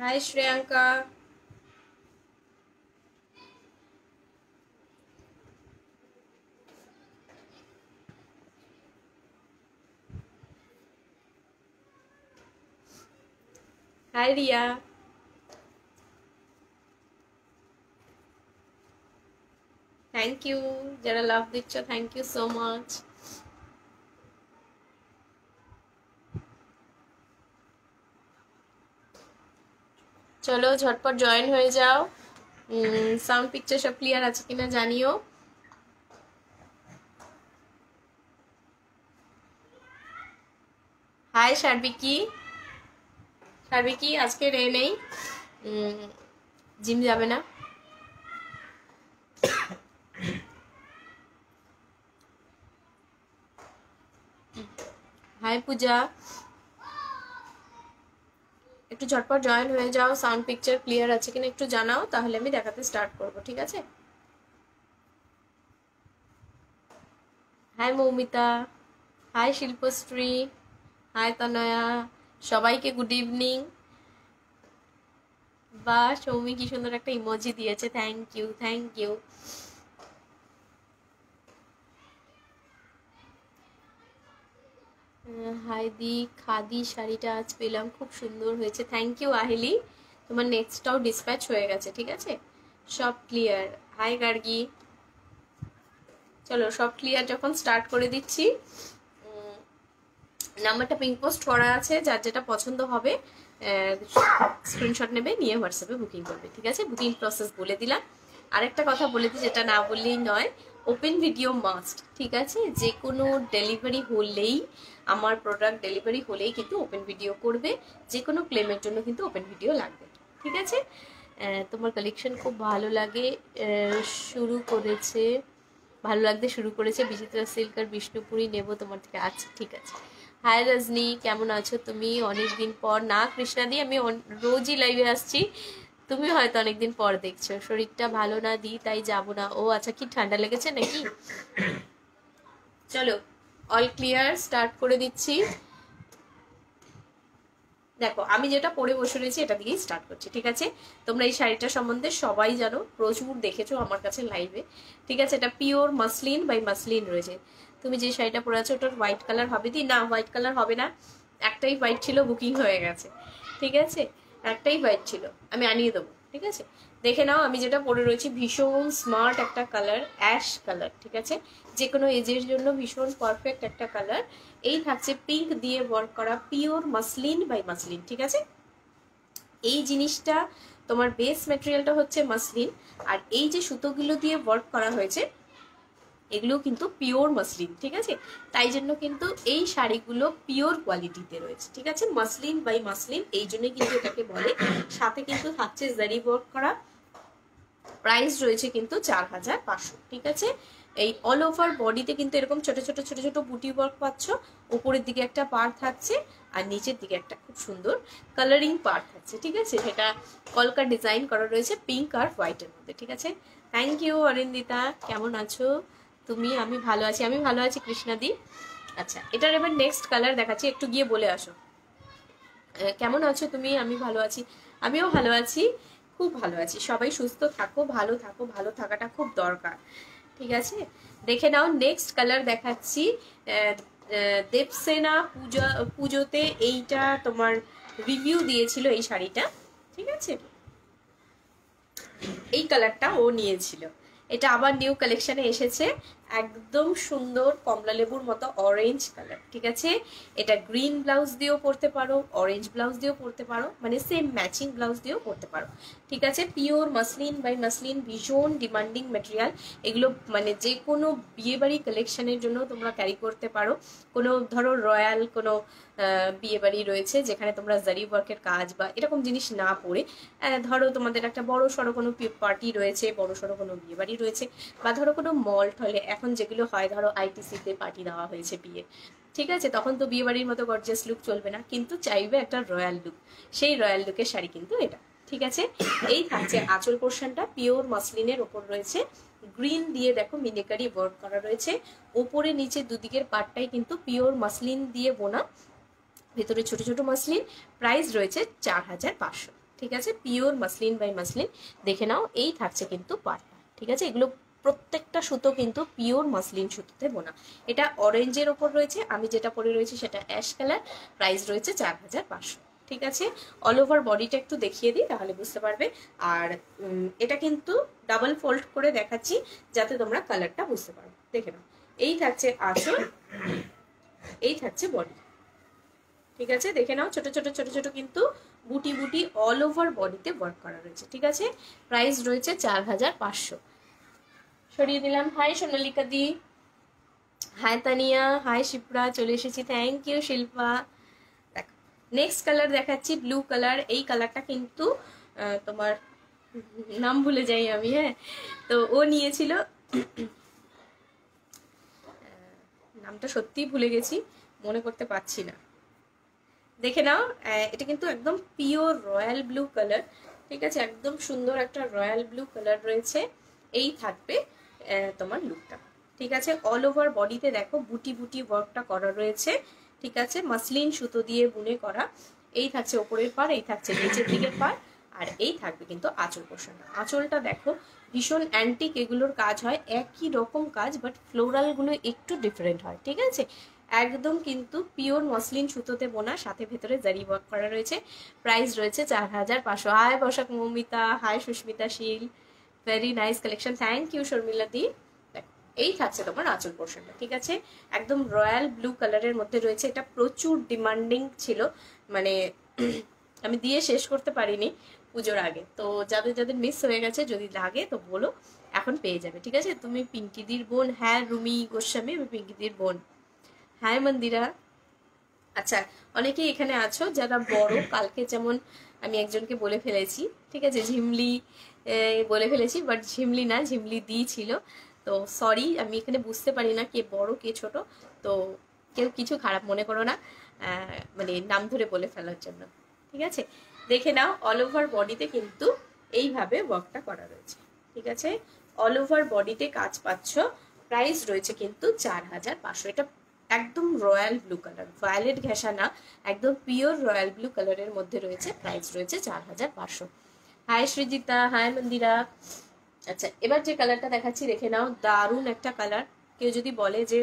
High Shreyanka. Hi Riya. Thank you যারা love দিচ্ছ, thank you so much. চলো ঝটপট জয়েন হয়ে যাও। সাউন্ড পিকচার সব ক্লিয়ার আছে কিনা জানিও। হাই সার্বিকি। সার্বিকি আজকে রে নেই, জিম যাবে না। হাই পূজা, একটু ঝটপট জয়েন হয়ে যাও। সাউন্ড পিকচার ক্লিয়ার আছে কিনা একটু জানাও, তাহলে আমি দেখাতে স্টার্ট করব, ঠিক আছে? Hi Moumita, hi Shilpashree, hi Tanaya, সবাইকে গুড ইভিনিং। বা সৌমি কি সুন্দর একটা ইমোজি দিয়েছে, থ্যাংক ইউ থ্যাংক ইউ। হাইদি, খাদি শাড়িটা আজ পেলাম, খুব সুন্দর হয়েছে, থ্যাংক ইউ আহিলি। তোমার নেক্সটটাও ডিসপ্যাচ হয়ে গেছে, ঠিক আছে? সব ক্লিয়ার। হাই গার্গি। চলো সব ক্লিয়ার যখন স্টার্ট করে দিচ্ছি। নাম্বারটা পিঙ্ক পোস্ট করা আছে, যার যেটা পছন্দ হবে স্ক্রিনশট নেবে, নিয়ে হোয়াটসঅ্যাপে বুকিং করবে, ঠিক আছে? বুকিং প্রসেস বলে দিলাম। আরেকটা কথা বলে দিই, যেটা না বললেই নয়, ওপেন ভিডিও মাস্ট, ঠিক আছে? যে কোনো ডেলিভারি হলেই, আমার প্রোডাক্ট ডেলিভারি হলেই কিন্তু ওপেন ভিডিও করবে। যে কোনো ক্লেমের জন্য কিন্তু ওপেন ভিডিও লাগবে, ঠিক আছে? তোমার কালেকশন খুব ভালো লাগে, শুরু করেছে, ভালো লাগতে শুরু করেছে বিচিত্রা সিল্ক আর বিষ্ণুপুরি নেব তোমার থেকে। আচ্ছা ঠিক আছে। হাই রজনী, কেমন আছো তুমি? অনেকদিন পর। না কৃষ্ণাদি, আমি রোজই লাইভে আসছি, তুমি হয়তো অনেকদিন পর দেখছো। শরীরটা ভালো না দি, তাই যাব না। ও আচ্ছা, কি ঠান্ডা লেগেছে নাকি? চলো অল ক্লিয়ার, স্টার্ট করে দিচ্ছি। দেখো আমি যেটা পরে বসে রয়েছি এটা দিয়েই স্টার্ট করছি, ঠিক আছে? তোমরা এই শাড়িটা সম্বন্ধে সবাই জানো, প্রচুর দেখেছো আমার কাছে লাইভে, ঠিক আছে? এটা পিওর মাসলিন বাই মাসলিন রয়েছে। তুমি যে শাড়িটা পরে আছো ওটার হোয়াইট কালার হবে দি? না, হোয়াইট কালার হবে না, একটাই হোয়াইট ছিল, বুকিং হয়ে গেছে, ঠিক আছে? একটাই হোয়াইট ছিল, আমি আনিয়ে দেবো, ঠিক আছে? দেখে নাও আমি যেটা পরে রয়েছি, ভীষণ স্মার্ট একটা কালার, অ্যাশ কালার, ঠিক আছে? যে কোনো এজের জন্য ভীষণ পারফেক্ট একটা কালার। এই থাকছে পিঙ্ক দিয়ে ওয়ার্ক করা পিওর মাসলিন বাই মাসলিন, ঠিক আছে? এই জিনিসটা তোমার বেস ম্যাটেরিয়ালটা হচ্ছে মাসলিন, আর এই যে সুতোগুলো দিয়ে ওয়ার্ক করা হয়েছে এগুলো কিন্তু পিওর মাসলিন, ঠিক আছে? তাই জন্য কিন্তু এই শাড়িগুলো পিওর কোয়ালিটিতে রয়েছে, ঠিক আছে? মাসলিন বাই মাসলিন, এই জন্যই কিন্তু এটাকে বলে। সাথে কিন্তু থাকছে জারি ওয়ার্ক করা, প্রাইস রয়েছে কিন্তু 4500, ঠিক আছে? এই অল ওভার বডিতে কিন্তু এরকম ছোট ছোট ছোট ছোট বুটি ওয়ার্ক পাচ্ছ। উপরের দিকে একটা পার থাকছে আর নিচের দিকে একটা খুব সুন্দর কালারিং পার থাকছে, ঠিক আছে? সেটা কলকা ডিজাইন করা রয়েছে পিঙ্ক আর হোয়াইটের মধ্যে, ঠিক আছে? থ্যাংক ইউ অরিন্দিতা, কেমন আছো তুমি? আমি ভালো আছি, আমি ভালো আছি কৃষ্ণাদি। আচ্ছা, এটার এবার নেক্সট কালার দেখাচ্ছি, একটু গিয়ে বলে আসো কেমন আছো তুমি? আমি ভালো আছি, আমিও ভালো আছি, খুব ভালো আছি। সবাই সুস্থ থাকো, ভালো থাকো, ভালো থাকাটা খুব দরকার, ঠিক আছে? দেখে নাও নেক্সট কালার দেখাচ্ছি। দেবসেনা পুজোতে এইটা তোমার রিভিউ দিয়েছিল এই শাড়িটা, ঠিক আছে? এই কালারটা ও নিয়েছিল, এটা আবার নিউ কালেকশনে এসেছে, একদম সুন্দর কমলা লেবুর মতো অরেঞ্জ কালার, ঠিক আছে? এটা গ্রিন ব্লাউজ দিয়েও পরতে পারো, অরেঞ্জ ব্লাউজ দিয়েও পরতে পারো, মানে সেম ম্যাচিং ব্লাউজ দিয়েও পরতে পারো, ঠিক আছে? পিওর মাসলিন বাই মাসলিন, ভীষণ ডিমান্ডিং ম্যাটেরিয়াল এগুলো, মানে যে কোনো বিয়েবাড়ি কালেকশনের জন্য তোমরা ক্যারি করতে পারো। কোনো ধরো রয়্যাল কোনো বিয়েবাড়ি রয়েছে যেখানে তোমরা জারি ওয়ার্কের কাজ বা এরকম জিনিস না পরে, ধরো তোমাদের একটা বড় সড়ো কোনো পার্টি রয়েছে, বড় সড়ো কোনো বিয়েবাড়ি রয়েছে, বা ধরো কোনো মল টলে এখন যেগুলো হয়, ধরো আইটিসিতে পার্টি দেওয়া হয়েছে বিয়ে, ঠিক আছে? তখন তো বিয়েবাড়ির মতো গর্জিয়াস লুক চলবে না, কিন্তু চাইবে একটা রয়্যাল লুক, সেই রয়্যাল লুকের শাড়ি কিন্তু এটা, ঠিক আছে? এই থাকছে আঁচল পোর্শনটা পিওর মাসলিনের ওপর রয়েছে, গ্রিন দিয়ে দেখো মিনেকারি ওয়ার্ক করা রয়েছে, ওপরে নিচে দুদিকের পার্টটাই কিন্তু পিওর মাসলিন দিয়ে বোনা, ভেতরে ছোট ছোট মাসলিন, প্রাইস রয়েছে 4500, ঠিক আছে, পিওর মাসলিন বাই মাসলিন। দেখে নাও, এই থাকছে কিন্তু পাড়টা। ঠিক আছে, এগুলো প্রত্যেকটা সুতো কিন্তু পিওর মাসলিন সুতোতে বোনা। এটা অরেঞ্জের ওপর রয়েছে, আমি যেটা পরে রয়েছি সেটা অ্যাশ কালার। প্রাইস রয়েছে 4500। ঠিক আছে, অল ওভার বডিটা একটু দেখিয়ে দিই তাহলে বুঝতে পারবে। আর এটা কিন্তু ডাবল ফোল্ড করে দেখাচ্ছি যাতে তোমরা কালারটা বুঝতে পারো। দেখে নাও, এই থাকছে আঁচল, এই থাকছে বডি। ঠিক আছে, দেখে নাও, ছোট ছোট ছোট ছোট কিন্তু বুটি বুটি অল ওভার বডিতে ওয়ার্ক করা রয়েছে। ঠিক আছে, প্রাইস রয়েছে 4500। সরিয়ে দিলাম। Hi Sonalika di, hi Tania, hi Shipra, চলে এসেছি। Thank you Shilpa. দেখো, নেক্সট কালার দেখাচ্ছি ব্লু কালার। এই কালারটা কিন্তু তোমার নাম ভুলে যাই আমি, হ্যাঁ, তো ও নিয়েছিল, নামটা সত্যিই ভুলে গেছি, মনে করতে পারছি না। দেখে নাও, এটা কিন্তু একদম পিওর রয়্যাল ব্লু কালার। ঠিক আছে, একদম সুন্দর একটা রয়্যাল ব্লু কালার রয়েছে। এই থাকবে তোমার লুকটা। ঠিক আছে, অল ওভার বডিতে দেখো বুটি বুটি ওয়ার্কটা করা রয়েছে। ঠিক আছে, মাসলিন সুতো দিয়ে বুনে করা। এই থাকছে ওপরের পার, এই থাকছে নিচের দিকের পার, আর এই থাকবে কিন্তু আঁচল পোর্শনটা। আঁচলটা দেখো ভীষণ অ্যান্টিক এগুলোর কাজ হয়, একই রকম কাজ, বাট ফ্লোরালগুলো একটু ডিফারেন্ট হয়। ঠিক আছে, একদম কিন্তু পিওর মসলিন সুতোতে বোনা, সাথে ভেতরে জারি ওয়ার্ক করা রয়েছে। প্রাইস রয়েছে 4500। Hi Basak Moumita, hi Susmita Sheel, very nice collection, thank you Sharmila di. এই থাকছে তোমার আঁচল পোর্শনটা। ঠিক আছে, একদম রয়্যাল ব্লু কালারের মধ্যে রয়েছে। এটা প্রচুর ডিমান্ডিং ছিল, মানে আমি দিয়ে শেষ করতে পারিনি পুজোর আগে। তো যাদের যাদের মিস হয়ে গেছে, যদি লাগে তো বলো, এখন পেয়ে যাবে। ঠিক আছে, তুমি পিঙ্কিদির বোন? হ্যাঁ, রুমি গোস্বামী, আমি পিঙ্কিদির বোন। হাই মন্দিরা। আচ্ছা, অনেকেই এখানে আছো যারা বড়, কালকে যেমন আমি একজনকে বলে ফেলেছি, ঠিক আছে, ঝিমলি বলে ফেলেছি, বাট ঝিমলি না, ঝিমলি দি ছিল। তো সরি, আমি এখানে বুঝতে পারি না কে বড় কে ছোট, তো কেউ কিছু খারাপ মনে করো না, মানে নাম ধরে বলে ফেলার জন্য। ঠিক আছে, দেখে নাও, অল ওভার বডিতে কিন্তু এইভাবে ওয়ার্কটা করা রয়েছে। ঠিক আছে, অল ওভার বডিতে কাজ পাচ্ছ। প্রাইস রয়েছে কিন্তু 4500। এটা একদম রয়্যাল ব্লু কালার, ভায়োলেট ঘেঁষা না, একদম পিওর রয়্যাল ব্লু কালারের মধ্যে রয়েছে। প্রাইস রয়েছে 4500। Hi Srijita, hi Mandira. আচ্ছা, এবার যে কালারটা দেখাচ্ছি দেখে নাও, দারুণ একটা কালার। কেউ যদি বলে যে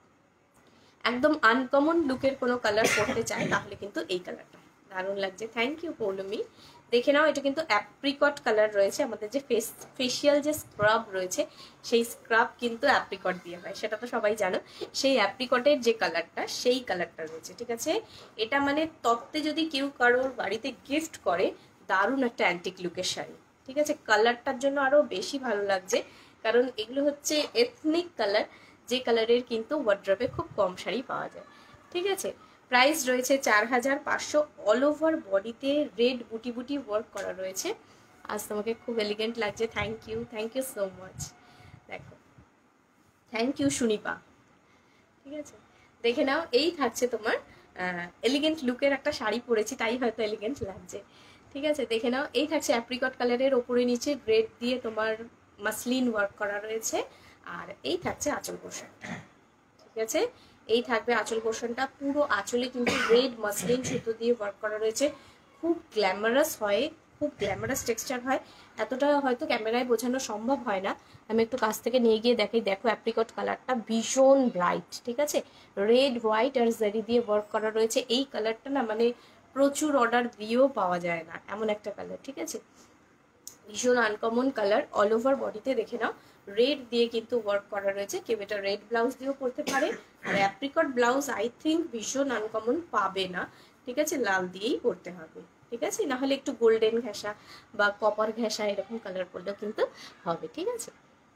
একদম আনকমন লুকের কোনো কালার পড়তে চায়, তাহলে কিন্তু এই কালারটা দারুণ লাগছে। Thank you Poulomi. দেখে নাও, এটা কিন্তু অ্যাপ্রিকট কালার রয়েছে। আমাদের যে ফেসিয়াল যে স্ক্রাব রয়েছে, সেই স্ক্রাব কিন্তু অ্যাপ্রিকট দিয়ে হয়, সেটা তো সবাই জানো। সেই অ্যাপ্রিকটের যে কালারটা, সেই কালারটা রয়েছে। ঠিক আছে, এটা মানে তত্ত্বে যদি কেউ কারোর বাড়িতে গিফট করে, দারুণ একটা অ্যান্টিক লুকের শাড়ি। ঠিক আছে, কালারটার জন্য আরো বেশি ভালো লাগছে, কারণ এগুলো হচ্ছে এথনিক কালার, যে কালারের কিন্তু ওয়ার্ড্রপে খুব কম শাড়ি পাওয়া যায়। ঠিক আছে, প্রাইস রয়েছে 4500। অল ওভার বডিতে রেড বুটি বুটি ওয়ার্ক করা রয়েছে। আজ তোমাকে খুব এলিগেন্ট লাগছে, থ্যাংক ইউ সো মাচ। দেখো, থ্যাংক ইউ সুনিপা। ঠিক আছে, দেখে নাও, এই থাকছে তোমার এলিগেন্ট লুকের একটা শাড়ি পরেছি, তাই হয়তো এলিগেন্ট লাগছে। ঠিক আছে, দেখে নাও, এই থাকছে অ্যাপ্রিকট কালারের, ওপরে নিচে রেড দিয়ে তোমার মাসলিন ওয়ার্ক করা রয়েছে। আর এই থাকছে আঁচল পোর্শনটা। ঠিক আছে, এই থাকবে আঁচল পোর্শনটা। পুরো আঁচলে কিন্তু রেড মাসলিন সুতো দিয়ে ওয়ার্ক করা রয়েছে। খুব গ্ল্যামারাস হয়, খুব গ্ল্যামারাস টেক্সচার হয়। এতটা হয়তো ক্যামেরায় বোঝানো সম্ভব হয় না, আমি একটু কাছ থেকে নিয়ে গিয়ে দেখাই। দেখো, অ্যাপ্রিকট কালারটা ভীষণ ব্রাইট। ঠিক আছে, রেড হোয়াইট আর জারি দিয়ে ওয়ার্ক করা রয়েছে। এই কালারটা না মানে প্রচুর অর্ডার দিয়েও পাওয়া যায় না, এমন একটা কালার। ঠিক আছে, ভীষণ আনকমন কালার। অল ওভার বডিতে দেখে নাও, রেড দিয়ে কিন্তু ওয়ার্ক করা রয়েছে। কেউ এটা রেড ব্লাউজ দিয়েও পরতে পারে, আর অ্যাপ্রিকট ব্লাউজ আই থিঙ্ক ভীষণ আনকমন পাবে না। ঠিক আছে, লাল দিয়েই পরতে হবে। ঠিক আছে, না হলে একটু গোল্ডেন ঘেঁষা বা কপার ঘেঁষা এরকম কালার পরলেও কিন্তু হবে। ঠিক আছে,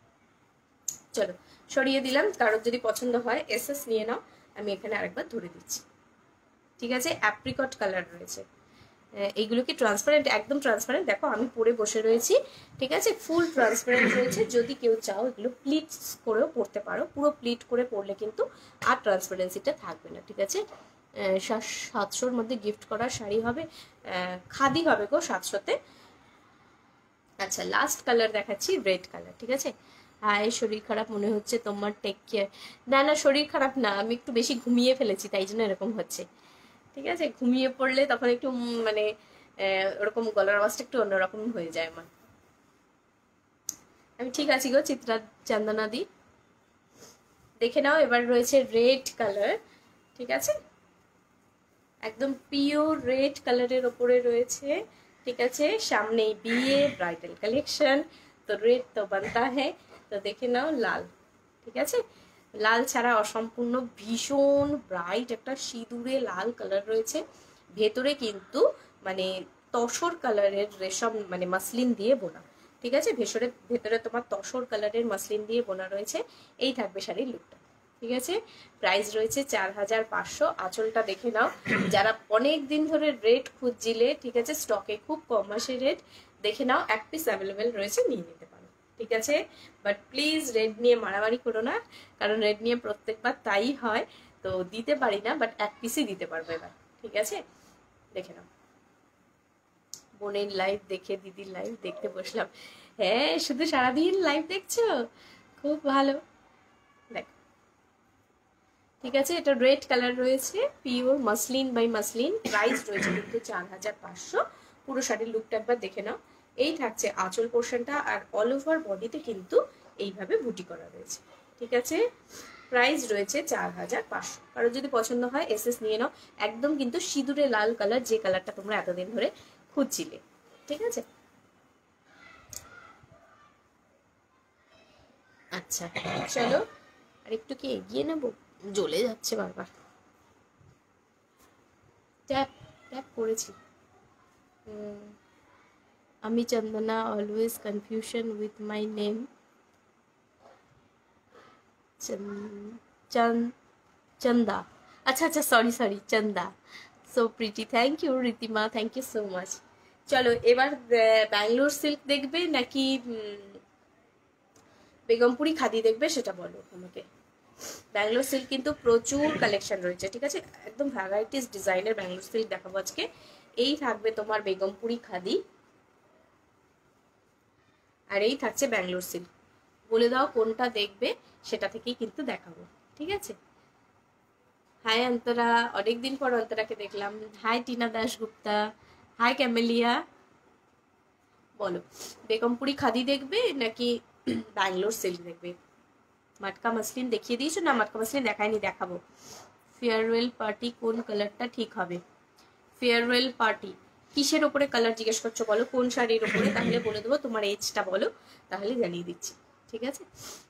চলো সরিয়ে দিলাম। কারোর যদি পছন্দ হয় এসএস নিয়ে নাও, আমি এখানে আরেকবার ধরে দিচ্ছি। ঠিক আছে, অ্যাপ্রিকট কালার রয়েছে। এইগুলো কি ট্রান্সপারেন্ট? একদম ট্রান্সপারেন্ট। দেখো, আমি পরে বসে রয়েছি। ঠিক আছে, ফুল ট্রান্সপারেন্ট রয়েছে। যদি কেউ চাও এগুলো প্লিট করেও পরতে পারো, পুরো প্লিট করে পরলে কিন্তু আর ট্রান্সপারেন্সিটা থাকবে না। ঠিক আছে, 700-র মধ্যে গিফট করার শাড়ি হবে, খাদি হবে গো 700-তে। আচ্ছা, লাস্ট কালার দেখাচ্ছি, রেড কালার। ঠিক আছে, হাই, শরীর খারাপ মনে হচ্ছে তোমার, টেক কেয়ার। না না, শরীর খারাপ না, আমি একটু বেশি ঘুমিয়ে ফেলেছি, তাই জন্য এরকম হচ্ছে। ঠিক আছে, ঘুমিয়ে পড়লে তখন একটু মানে ওরকম গলার আওয়াজটা একটু অন্যরকম হয়ে যায় আমার। আমি ঠিক আছি গো চিত্রা চন্দনা দি, দেখে নাও। এবার রয়েছে রেড কালার, ঠিক আছে, একদম পিওর রেড কালারের ওপরে রয়েছে, ঠিক আছে। সামনেই বিয়ে, ব্রাইডাল কালেকশন, তো রেড তো বানতা হ্যাঁ, তো দেখে নাও লাল, ঠিক আছে। লাল ছাড়া অসম্পূর্ণ, ভীষণ ব্রাইট একটা সিঁদুরে লাল কালার রয়েছে। ভেতরে কিন্তু মানে তসর কালারের রেশম মানে মাসলিন দিয়ে বোনা, ঠিক আছে। ভেতরে তোমার তসর কালারের মাসলিন দিয়ে বোনা রয়েছে। এই থাকবে শাড়ির লুকটা, ঠিক আছে। প্রাইস রয়েছে 4500। আঁচলটা দেখে নাও, যারা অনেক দিন ধরে রেট খুঁজছিলে, ঠিক আছে, স্টকে খুব কম আসে রেট, দেখে নাও এক পিস অ্যাভেলেবেল রয়েছে, নিয়ে নিতে পারো, ঠিক আছে। বাট প্লিজ রেড নিয়ে মারামারি করো না, কারণ রেড নিয়ে প্রত্যেকবার তাই হয়, তো দিতে পারি না, বাট এক পিসই দিতে পারবো এবার, ঠিক আছে। দেখে নাও, বোনের লাইভ দেখে দিদির লাইভ দেখতে বসলাম। হ্যাঁ, শুধু সারাদিন লাইভ দেখছো, খুব ভালো। দেখো, ঠিক আছে, এটা রেড কালার রয়েছে, pure muslin by muslin. Price রয়েছে কিন্তু 4500। পুরো শাড়ির লুকটা একবার দেখে নাও। এই থাকছে আঁচল পোর্শনটা, আর অল ওভার বডিতে কিন্তু এইভাবে বুটি করা রয়েছে, ঠিক আছে। প্রাইস রয়েছে 4500। কারো যদি পছন্দ হয় এসএস নিয়ে নাও। একদম কিন্তু সিঁদুরে লাল কালার, যে কালারটা তোমরা এতদিন ধরে খুঁজছিলে, ঠিক আছে। আচ্ছা চলো আর একটু কি এগিয়ে নেবো, জ্বলে যাচ্ছে বারবার। ট্যাপ ট্যাপ করেছি। আমি Chandana, always confusion with my name. Chanda, আচ্ছা আচ্ছা, sorry sorry, Chanda. So pretty, thank you Ritima, thank you so much. চলো এবার ব্যাঙ্গালোর সিল্ক দেখবে নাকি বেগমপুরি খাদি দেখবে, সেটা বলো আমাকে। ব্যাঙ্গালোর সিল্ক কিন্তু প্রচুর কালেকশন রয়েছে, ঠিক আছে, একদম ভ্যারাইটিস ডিজাইনের ব্যাঙ্গালোর সিল্ক দেখাবো আজকে। এই থাকবে তোমার বেগমপুরি খাদি, আর এই থাকছে ব্যাঙ্গালোর সিল্ক। বলে দাও কোনটা দেখবে, সেটা থেকেই কিন্তু দেখাবো, ঠিক আছে। হাই অন্তরা, অনেকদিন পর অন্তরাকে দেখলাম। Hi Tina Dasgupta, hi Camellia. বলো, বেগমপুরি খাদি দেখবে নাকি ব্যাঙ্গালোর সিল্ক দেখবে? মাটকা মাসলিন দেখিয়ে দিয়েছো না? মাটকা মাসলিন দেখায়নি, দেখাবো। ফেয়ারওয়েল পার্টি কোন কালারটা ঠিক হবে? ফেয়ারওয়েল পার্টি কিসের ওপরে কালার জিজ্ঞেস করছো বলো, কোন শাড়ির ওপরে? তাহলে বলে দেবো। তোমার এজটা বলো, তাহলে জানিয়ে দিচ্ছি, ঠিক আছে।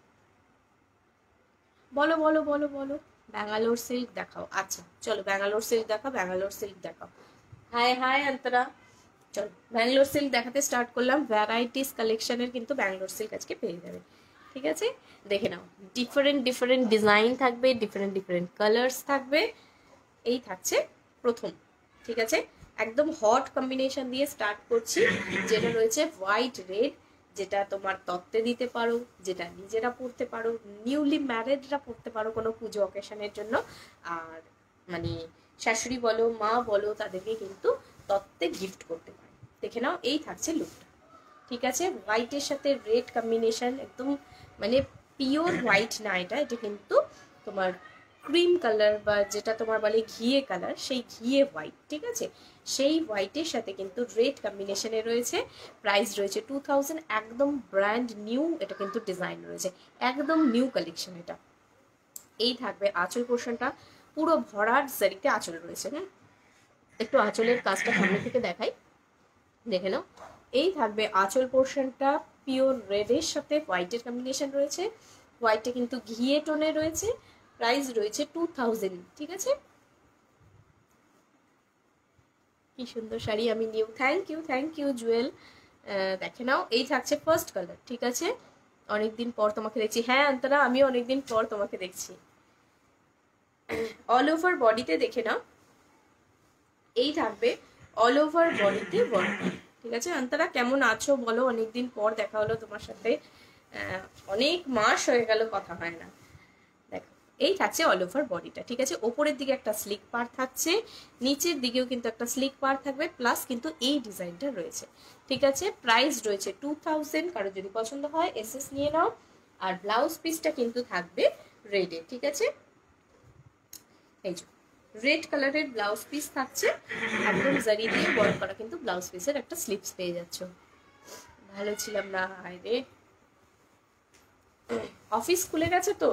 বলো বলো বলো বলো। ব্যাঙ্গালোর সিল্ক দেখাও। আচ্ছা চলো, ব্যাঙ্গালোর সিল্ক দেখাও, ব্যাঙ্গালোর সিল্ক দেখাও। Hi hi Antara. চলো ব্যাঙ্গালোর সিল্ক দেখাতে স্টার্ট করলাম। ভ্যারাইটিস কালেকশনের কিন্তু ব্যাঙ্গালোর সিল্ক আজকে পেয়ে যাবে, ঠিক আছে। দেখে নাও, ডিফারেন্ট ডিফারেন্ট ডিজাইন থাকবে, ডিফারেন্ট ডিফারেন্ট কালার্স থাকবে। এই থাকছে প্রথম, ঠিক আছে। একদম হট কম্বিনেশন দিয়ে স্টার্ট করছি, যেটা রয়েছে হোয়াইট রেড, যেটা তোমার তত্ত্বে দিতে পারো, যেটা নিজেরা পড়তে পারো, নিউলি ম্যারিডরা পড়তে পারো কোনো পুজো অকেশনের জন্য, আর মানে শাশুড়ি বলো, মা বলো, তাদেরকে কিন্তু তত্ত্বে গিফট করতে পারো। দেখে নাও, এই থাকছে লুকটা, ঠিক আছে। হোয়াইটের সাথে রেড কম্বিনেশন, একদম মানে পিওর হোয়াইট না এটা, এটা কিন্তু তোমার ক্রিম কালার বা যেটা তোমার বলে ঘিয়ে কালার, সেই ঘিয়ে হোয়াইট, ঠিক আছে। সেই হোয়াইটের সাথে কিন্তু রেড কম্বিনেশনে রয়েছে। প্রাইস রয়েছে 2000। একদম ব্র্যান্ড নিউ, এটা কিন্তু ডিজাইন রয়েছে, একদম নিউ কালেকশন এটা। এই থাকবে আঁচল পোর্শনটা, পুরো ভরাট জারিতে আঁচল রয়েছে। হ্যাঁ, একটু আঁচলের কাজটা সামনে থেকে দেখাই, দেখে নাও। এই থাকবে আঁচল পোর্শনটা, পিওর রেডের সাথে হোয়াইটের কম্বিনেশন রয়েছে, হোয়াইটে কিন্তু ঘিয়ে টোনে রয়েছে। প্রাইস রয়েছে 2000, ঠিক আছে। কি সুন্দর শাড়ি, আমি নিউ। Thank you Jewel. দেখে নাও, এই থাকছে ফার্স্ট কালার, ঠিক আছে। অনেকদিন পর তোমাকে দেখছি। হ্যাঁ অন্তরা, আমিও অনেকদিন পর তোমাকে দেখছি। অল ওভার বডিতে দেখে নাও, এই থাকবে অল ওভার বডিতে ওয়ার্ক, ঠিক আছে। অন্তরা কেমন আছো বলো, অনেকদিন পর দেখা হলো তোমার সাথে, অনেক মাস হয়ে গেল কথা হয় না। দেখো, এই থাকছে অল ওভার বডিটা, ঠিক আছে। ওপরের দিকে একটা স্লিক পার থাকছে, নিচের দিকেও কিন্তু একটা স্লিক পার থাকবে, প্লাস কিন্তু এই ডিজাইনটা রয়েছে, ঠিক আছে। প্রাইস রয়েছে 2000। কারো যদি পছন্দ হয় এসএস নিয়ে নাও। আর ব্লাউজ পিসটা কিন্তু থাকবে রেডে, ঠিক আছে। এই যে রেড কালারের ব্লাউজ পিস থাকছে, একদম জারি দিয়ে ওয়ার্ক করা কিন্তু ব্লাউজ পিসের একটা স্লিপস পেয়ে যাচ্ছ। ভালো ছিলাম না, হায় রে। অফিস খুলে গেছে তো,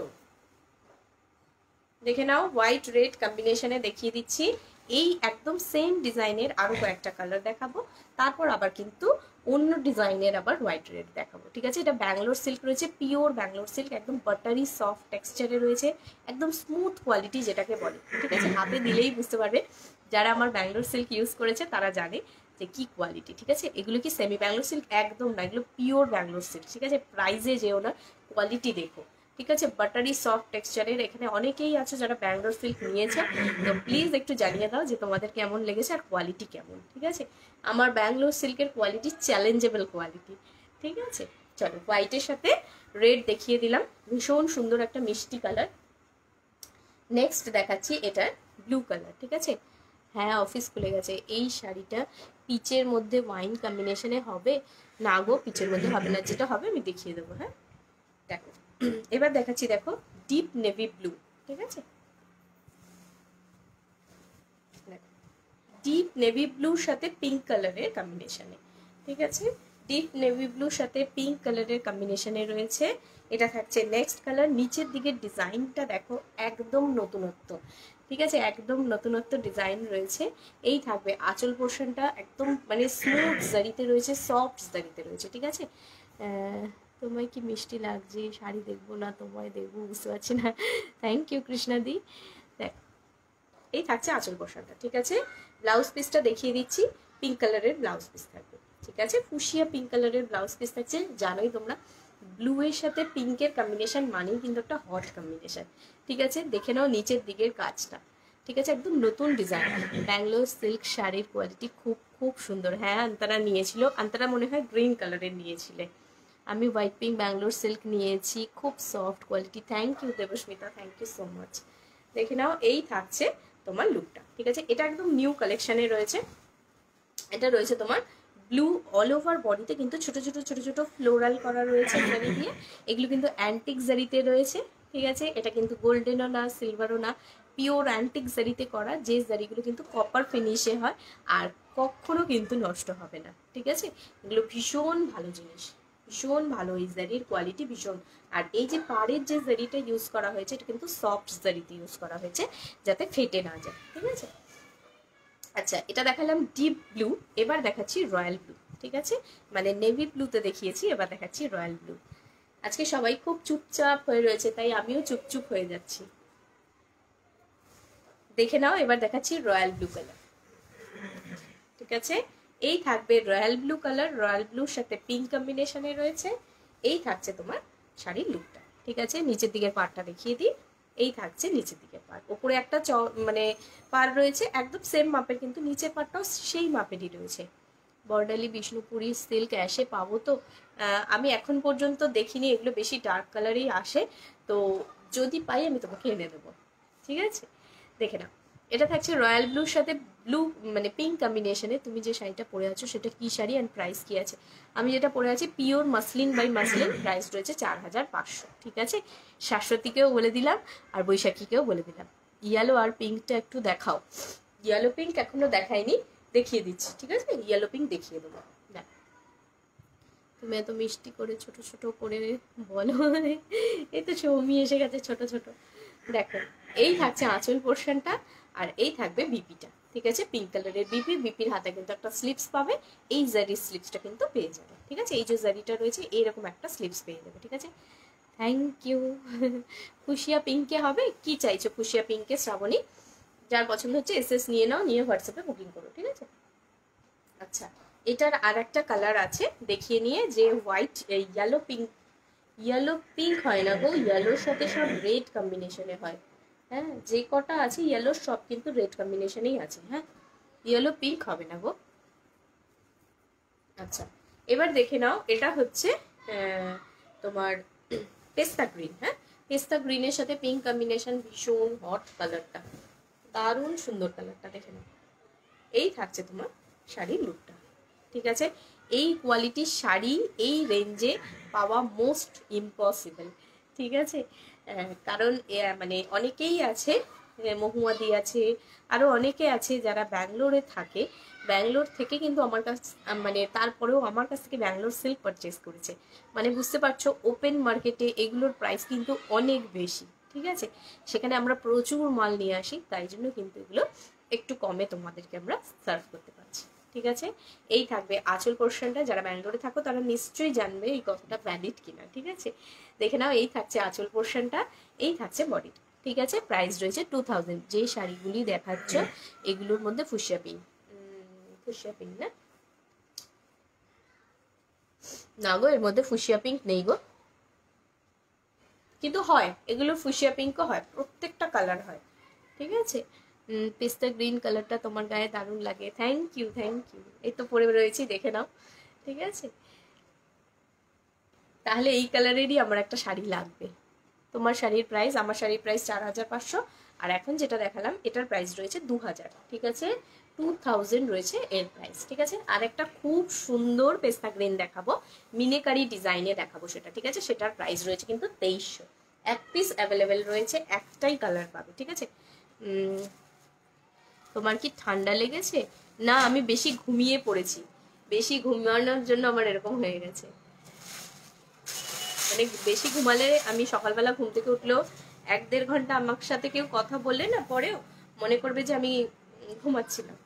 দেখে নাও। হোয়াইট রেড কম্বিনেশনে দেখিয়ে দিচ্ছি। এই একদম সেম ডিজাইনের আরো কয়েকটা কালার দেখাবো, তারপর আবার কিন্তু অন্য ডিজাইনের আবার হোয়াইট রেড দেখাবো, ঠিক আছে। এটা ব্যাঙ্গালোর সিল্ক রয়েছে, পিওর ব্যাঙ্গালোর সিল্ক, একদম বাটারি সফট টেক্সচারে রয়েছে, একদম স্মুথ কোয়ালিটি যেটাকে বলে, ঠিক আছে। হাতে দিলেই বুঝতে পারবে, যারা আমার ব্যাঙ্গালোর সিল্ক ইউজ করেছে তারা জানে যে কি কোয়ালিটি, ঠিক আছে। এগুলো কি সেমি ব্যাঙ্গালোর সিল্ক? একদম না, এগুলো পিওর ব্যাঙ্গালোর সিল্ক, ঠিক আছে। প্রাইজে যেও না, কোয়ালিটি দেখো, ঠিক আছে। বাটারি সফট টেক্সচারের। এখানে অনেকেই আছে যারা ব্যাঙ্গালোর সিল্ক নিয়েছে, তো প্লিজ একটু জানিয়ে দাও যে তোমাদের কেমন লেগেছে আর কোয়ালিটি কেমন, ঠিক আছে। আমার ব্যাঙ্গালোর সিল্কের কোয়ালিটি চ্যালেঞ্জেবল কোয়ালিটি, ঠিক আছে। চলো, হোয়াইটের সাথে রেড দেখিয়ে দিলাম, ভীষণ সুন্দর একটা মিষ্টি কালার। নেক্সট দেখাচ্ছি এটা ব্লু কালার, ঠিক আছে। হ্যাঁ, অফিস খুলে গেছে। এই শাড়িটা পিচের মধ্যে ওয়াইন কম্বিনেশনে হবে না গো, পিচের মধ্যে হবে না, যেটা হবে আমি দেখিয়ে দেবো। হ্যাঁ, দেখো এবার দেখাচ্ছি, দেখো ডিপ নেভি ব্লু, ঠিক আছে। ডিপ নেভি ব্লুর সাথে পিঙ্ক কালারের কম্বিনেশনে, ঠিক আছে। ডিপ নেভি ব্লুর সাথে পিঙ্ক কালারের কম্বিনেশনে রয়েছে। এটা থাকছে নেক্সট কালার। নিচের দিকের ডিজাইনটা দেখো, একদম নতুনত্ব, ঠিক আছে, একদম নতুনত্ব ডিজাইন রয়েছে। এই থাকবে আঁচল পোর্শনটা, একদম মানে স্মুথ জারিতে রয়েছে, সফট জারিতে রয়েছে, ঠিক আছে। তোমায় কি মিষ্টি লাগছে, শাড়ি দেখবো না তোমায় দেখবো, বুঝতে পারছি না। থ্যাংক ইউ কৃষ্ণাদি। দেখ, এই থাকছে আঁচল পোর্শনটা, ঠিক আছে। ব্লাউজ পিসটা দেখিয়ে দিচ্ছি, পিঙ্ক কালারের ব্লাউজ পিস থাকবে, ঠিক আছে। ফুশিয়া পিঙ্ক কালারের ব্লাউজ পিস থাকছে। জানোই তোমরা, ব্লু এর সাথে পিঙ্কের কম্বিনেশন মানেই কিন্তু একটা হট কম্বিনেশন, ঠিক আছে। দেখে নাও নিচের দিকের কাজটা, ঠিক আছে, একদম নতুন ডিজাইন। ব্যাঙ্গালোর সিল্ক শাড়ির কোয়ালিটি খুব খুব সুন্দর। হ্যাঁ, আন্তরা নিয়েছিল, আন্তরা মনে হয় গ্রিন কালারের নিয়েছিলে। আমি হোয়াইট পিঙ্ক ব্যাঙ্গালোর সিল্ক নিয়েছি, খুব soft quality. Thank you Debasmita, thank you so much. দেখে নাও, এই থাকছে তোমার লুকটা, ঠিক আছে। এটা একদম নিউ কালেকশনে রয়েছে। এটা রয়েছে তোমার ব্লু, অল ওভার বডিতে কিন্তু ছোট ছোট ছোট ছোট ফ্লোরাল করা রয়েছে জারি দিয়ে। এগুলো কিন্তু অ্যান্টিক জারিতে রয়েছে, ঠিক আছে। এটা কিন্তু গোল্ডেনও না, সিলভারও না, পিওর অ্যান্টিক জারিতে করা, যে জারিগুলো কিন্তু কপার ফিনিশে হয় আর কখনো কিন্তু নষ্ট হবে না, ঠিক আছে। এগুলো ভীষণ ভালো জিনিস, ভীষণ ভালো, এই জারির কোয়ালিটি ভীষণ। আর এই যে পাড়ের যে জারিটা ইউজ করা হয়েছে, এটা কিন্তু সফট জারিতে ইউজ করা হয়েছে, যাতে ফেটে না যায়, ঠিক আছে। আচ্ছা, এটা দেখালাম ডিপ ব্লু, এবার দেখাচ্ছি রয়্যাল ব্লু, ঠিক আছে। মানে নেভি ব্লুতে দেখিয়েছি, এবার দেখাচ্ছি রয়্যাল ব্লু। আজকে সবাই খুব চুপচাপ হয়ে রয়েছে, তাই আমিও চুপচুপ হয়ে যাচ্ছি। দেখে নাও, এবার দেখাচ্ছি রয়্যাল ব্লু কালার, ঠিক আছে। এই থাকবে রয়্যাল ব্লু কালার, রয়্যাল ব্লুর সাথে পিঙ্ক কম্বিনেশনে রয়েছে। এই থাকছে তোমার শাড়ির লুকটা, ঠিক আছে। নিচের দিকের পাড়টা দেখিয়ে দিই। এই থাকছে নিচের দিকের পাড়, উপরে একটা মানে পাড় রয়েছে একদম সেম মাপের, কিন্তু নিচের পাড়টাও সেই মাপেরই রয়েছে। বর্ডালি বিষ্ণুপুরি সিল্ক অ্যাশে পাবো তো? আমি এখন পর্যন্ত দেখিনি, এগুলো বেশি ডার্ক কালারই আসে, তো যদি পাই আমি তোমাকে এনে দেবো, ঠিক আছে। দেখে নাও, এটা থাকছে রয়্যাল ব্লুর সাথে ব্লু মানে পিঙ্ক কম্বিনেশনে। তুমি যে শাড়িটা পরে আছো সেটা কি শাড়ি অ্যান্ড প্রাইস কি আছে? আমি যেটা পরে আছি pure muslin by muslin, price রয়েছে 4500, ঠিক আছে। শাশ্বতীকেও বলে দিলাম আর বৈশাখীকেও বলে দিলাম। ইয়েলো আর পিঙ্কটা একটু দেখাও। ইয়েলো পিঙ্ক এখনো দেখাইনি, দেখিয়ে দিচ্ছি, ঠিক আছে। ইয়েলো পিঙ্ক দেখিয়ে দেবো। দেখ, তুমি এত মিষ্টি করে ছোট ছোট করে বলো, এই তো সৌমি এসে গেছে ছোট ছোট। দেখো, এই থাকছে আঁচল পোর্শনটা, আর এই থাকবে বিপিটা, ঠিক আছে। পিঙ্ক কালারের বিপি, বিপির হাতে কিন্তু একটা স্লিপস পাবে, এই জারির স্লিপসটা কিন্তু পেয়ে যাবে, ঠিক আছে। এই যে জারিটা রয়েছে এইরকম একটা স্লিপস পেয়ে যাবে, ঠিক আছে। Thank you. ফুশিয়া পিঙ্কে হবে? কি চাইছো ফুশিয়া পিঙ্কে শ্রাবণী? যার পছন্দ হচ্ছে এসএস নিয়ে নাও, নিয়ে হোয়াটসঅ্যাপে বুকিং করো, ঠিক আছে। আচ্ছা, এটার আর একটা কালার আছে, দেখিয়ে নিয়ে, যে white yellow pink, yellow pink হয় না গো, ইয়েলোর সাথে সব রেড কম্বিনেশনে হয়। হ্যাঁ, যে কটা আছে ইয়েলোর সব কিন্তু রেড কম্বিনেশনেই আছে। হ্যাঁ, ইয়েলো পিঙ্ক হবে না গো। আচ্ছা, এবার দেখে নাও, এটা হচ্ছে তোমার পেস্তা গ্রিন। হ্যাঁ, পেস্তা গ্রিনের সাথে পিঙ্ক কম্বিনেশন, ভীষণ হট কালারটা, দারুণ সুন্দর কালারটা, দেখে নাও। এই থাকছে তোমার শাড়ির লুকটা, ঠিক আছে। এই কোয়ালিটির শাড়ি এই রেঞ্জে পাওয়া মোস্ট ইম্পসিবল, ঠিক আছে। কারণ মানে অনেকেই আছে মহুয়াদি আছে, আরও অনেকে আছে যারা ব্যাঙ্গালোরে থাকে। ব্যাঙ্গালোর থেকে কিন্তু আমার কাছ মানে তারপরেও আমার কাছ থেকে ব্যাঙ্গালোর সিল্ক পারচেস করেছে। মানে বুঝতে পারছো ওপেন মার্কেটে এগুলোর প্রাইস কিন্তু অনেক বেশি, ঠিক আছে। সেখানে আমরা প্রচুর মাল নিয়ে আসি, তাই জন্য কিন্তু এগুলো একটু কমে তোমাদেরকে আমরা সার্ভ করতে পারছি, ঠিক আছে। এই থাকবে আঁচল পোর্শনটা। যারা ব্যাঙ্গালোরে থাকো তারা নিশ্চয়ই জানবে এই কথাটা ভ্যালিড কিনা, ঠিক আছে। দেখে নাও, এই থাকছে আঁচল পোর্শনটা, এই থাকছে বডিটা, ঠিক আছে। প্রাইস রয়েছে 2000। যে শাড়িগুলি দেখাচ্ছ এগুলোর মধ্যে ফুসিয়া পিঙ্ক, ফুসিয়া পিঙ্ক না গো, এর মধ্যে ফুসিয়া পিঙ্ক নেই গো, কিন্তু হয় এগুলো ফুসিয়া পিঙ্কও হয়, প্রত্যেকটা কালার হয়, ঠিক আছে। পেস্তা গ্রিন কালারটা তোমার গায়ে দারুণ লাগে, থ্যাংক ইউ থ্যাংক ইউ। এই তো পরে রয়েছি, দেখে নাও, ঠিক আছে। তাহলে এই কালারেরই আমার একটা শাড়ি লাগবে। তোমার শাড়ির প্রাইস, আমার শাড়ির প্রাইস 4500, আর এখন যেটা দেখালাম এটার প্রাইস রয়েছে 2000, ঠিক আছে। 2000 রয়েছে এর প্রাইস, ঠিক আছে। আর একটা খুব সুন্দর পেস্তা গ্রিন দেখাবো, মিনেকারি ডিজাইনে দেখাবো সেটা, ঠিক আছে। সেটার প্রাইস রয়েছে কিন্তু 2300। এক পিস অ্যাভেলেবেল রয়েছে, একটাই কালার পাবে, ঠিক আছে। তোমার কি ঠান্ডা লেগেছে? না, আমি বেশি ঘুমিয়ে পড়েছি, বেশি ঘুমানোর জন্য আমার এরকম হয়ে গেছে। মানে বেশি ঘুমালে আমি সকালবেলা ঘুম থেকে উঠলেও 1-1.5 ঘন্টা আমার সাথে কেউ কথা বললে না পরেও মনে করবে যে আমি ঘুমাচ্ছিলাম,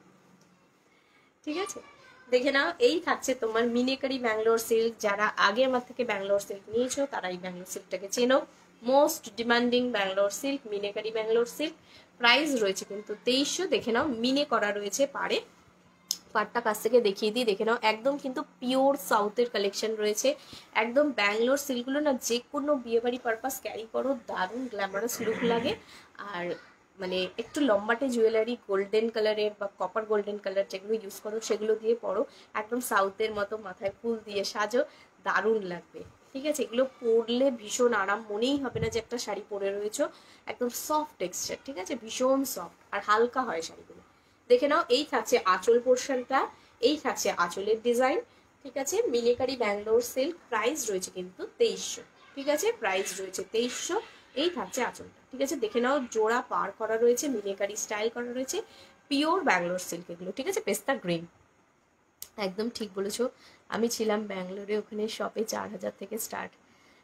ঠিক আছে। দেখে নাও, এই থাকছে তোমার মিনেকারি ব্যাঙ্গালোর সিল্ক। যারা আগে আমার থেকে ব্যাঙ্গালোর সিল্ক নিয়েছো তারা এই ব্যাঙ্গালোর সিল্কটাকে চেনো। Most demanding Bangalore silk, Meenakari Bangalore silk. Price রয়েছে কিন্তু 2300। দেখে নাও, মিনে করা রয়েছে পাড়ে। পাটটা কাছ থেকে দেখিয়ে দিই, দেখে নাও, একদম কিন্তু পিওর সাউথের কালেকশন রয়েছে। একদম ব্যাঙ্গালোর সিল্কগুলো না যে কোনো বিয়েবাড়ি পারপাস ক্যারি করো, দারুণ গ্ল্যামারাস লুক লাগে। আর মানে একটু লম্বাটে জুয়েলারি গোল্ডেন কালারের বা কপার গোল্ডেন কালার যেগুলো ইউজ করো সেগুলো দিয়ে পরো, একদম সাউথের মতো মাথায় ফুল দিয়ে সাজো, দারুণ লাগবে, ঠিক আছে। এগুলো পরলে ভীষণ আরাম, মনেই হবে না যে একটা শাড়ি পরে রয়েছো। একদম সফট টেক্সচার, ঠিক আছে, ভীষণ সফট আর হালকা হয় শাড়িগুলো। দেখে নাও, এই থাকছে আঁচল পোর্শনটা, এই থাকছে আঁচলের ডিজাইন, ঠিক আছে। মিনেকারি ব্যাঙ্গালোর সিল্ক, প্রাইস রয়েছে কিন্তু 2300, ঠিক আছে। প্রাইস রয়েছে 2300। এই থাকছে আঁচলটা, ঠিক আছে। দেখে নাও, জোড়া পার করা রয়েছে, মিনেকারি স্টাইল করা রয়েছে, পিওর ব্যাঙ্গালোর সিল্ক এগুলো, ঠিক আছে। পেস্তা গ্রিন, একদম ঠিক বলেছো। আমি ছিলাম ব্যাঙ্গালোরে, ওখানে শপে 4000 থেকে স্টার্ট।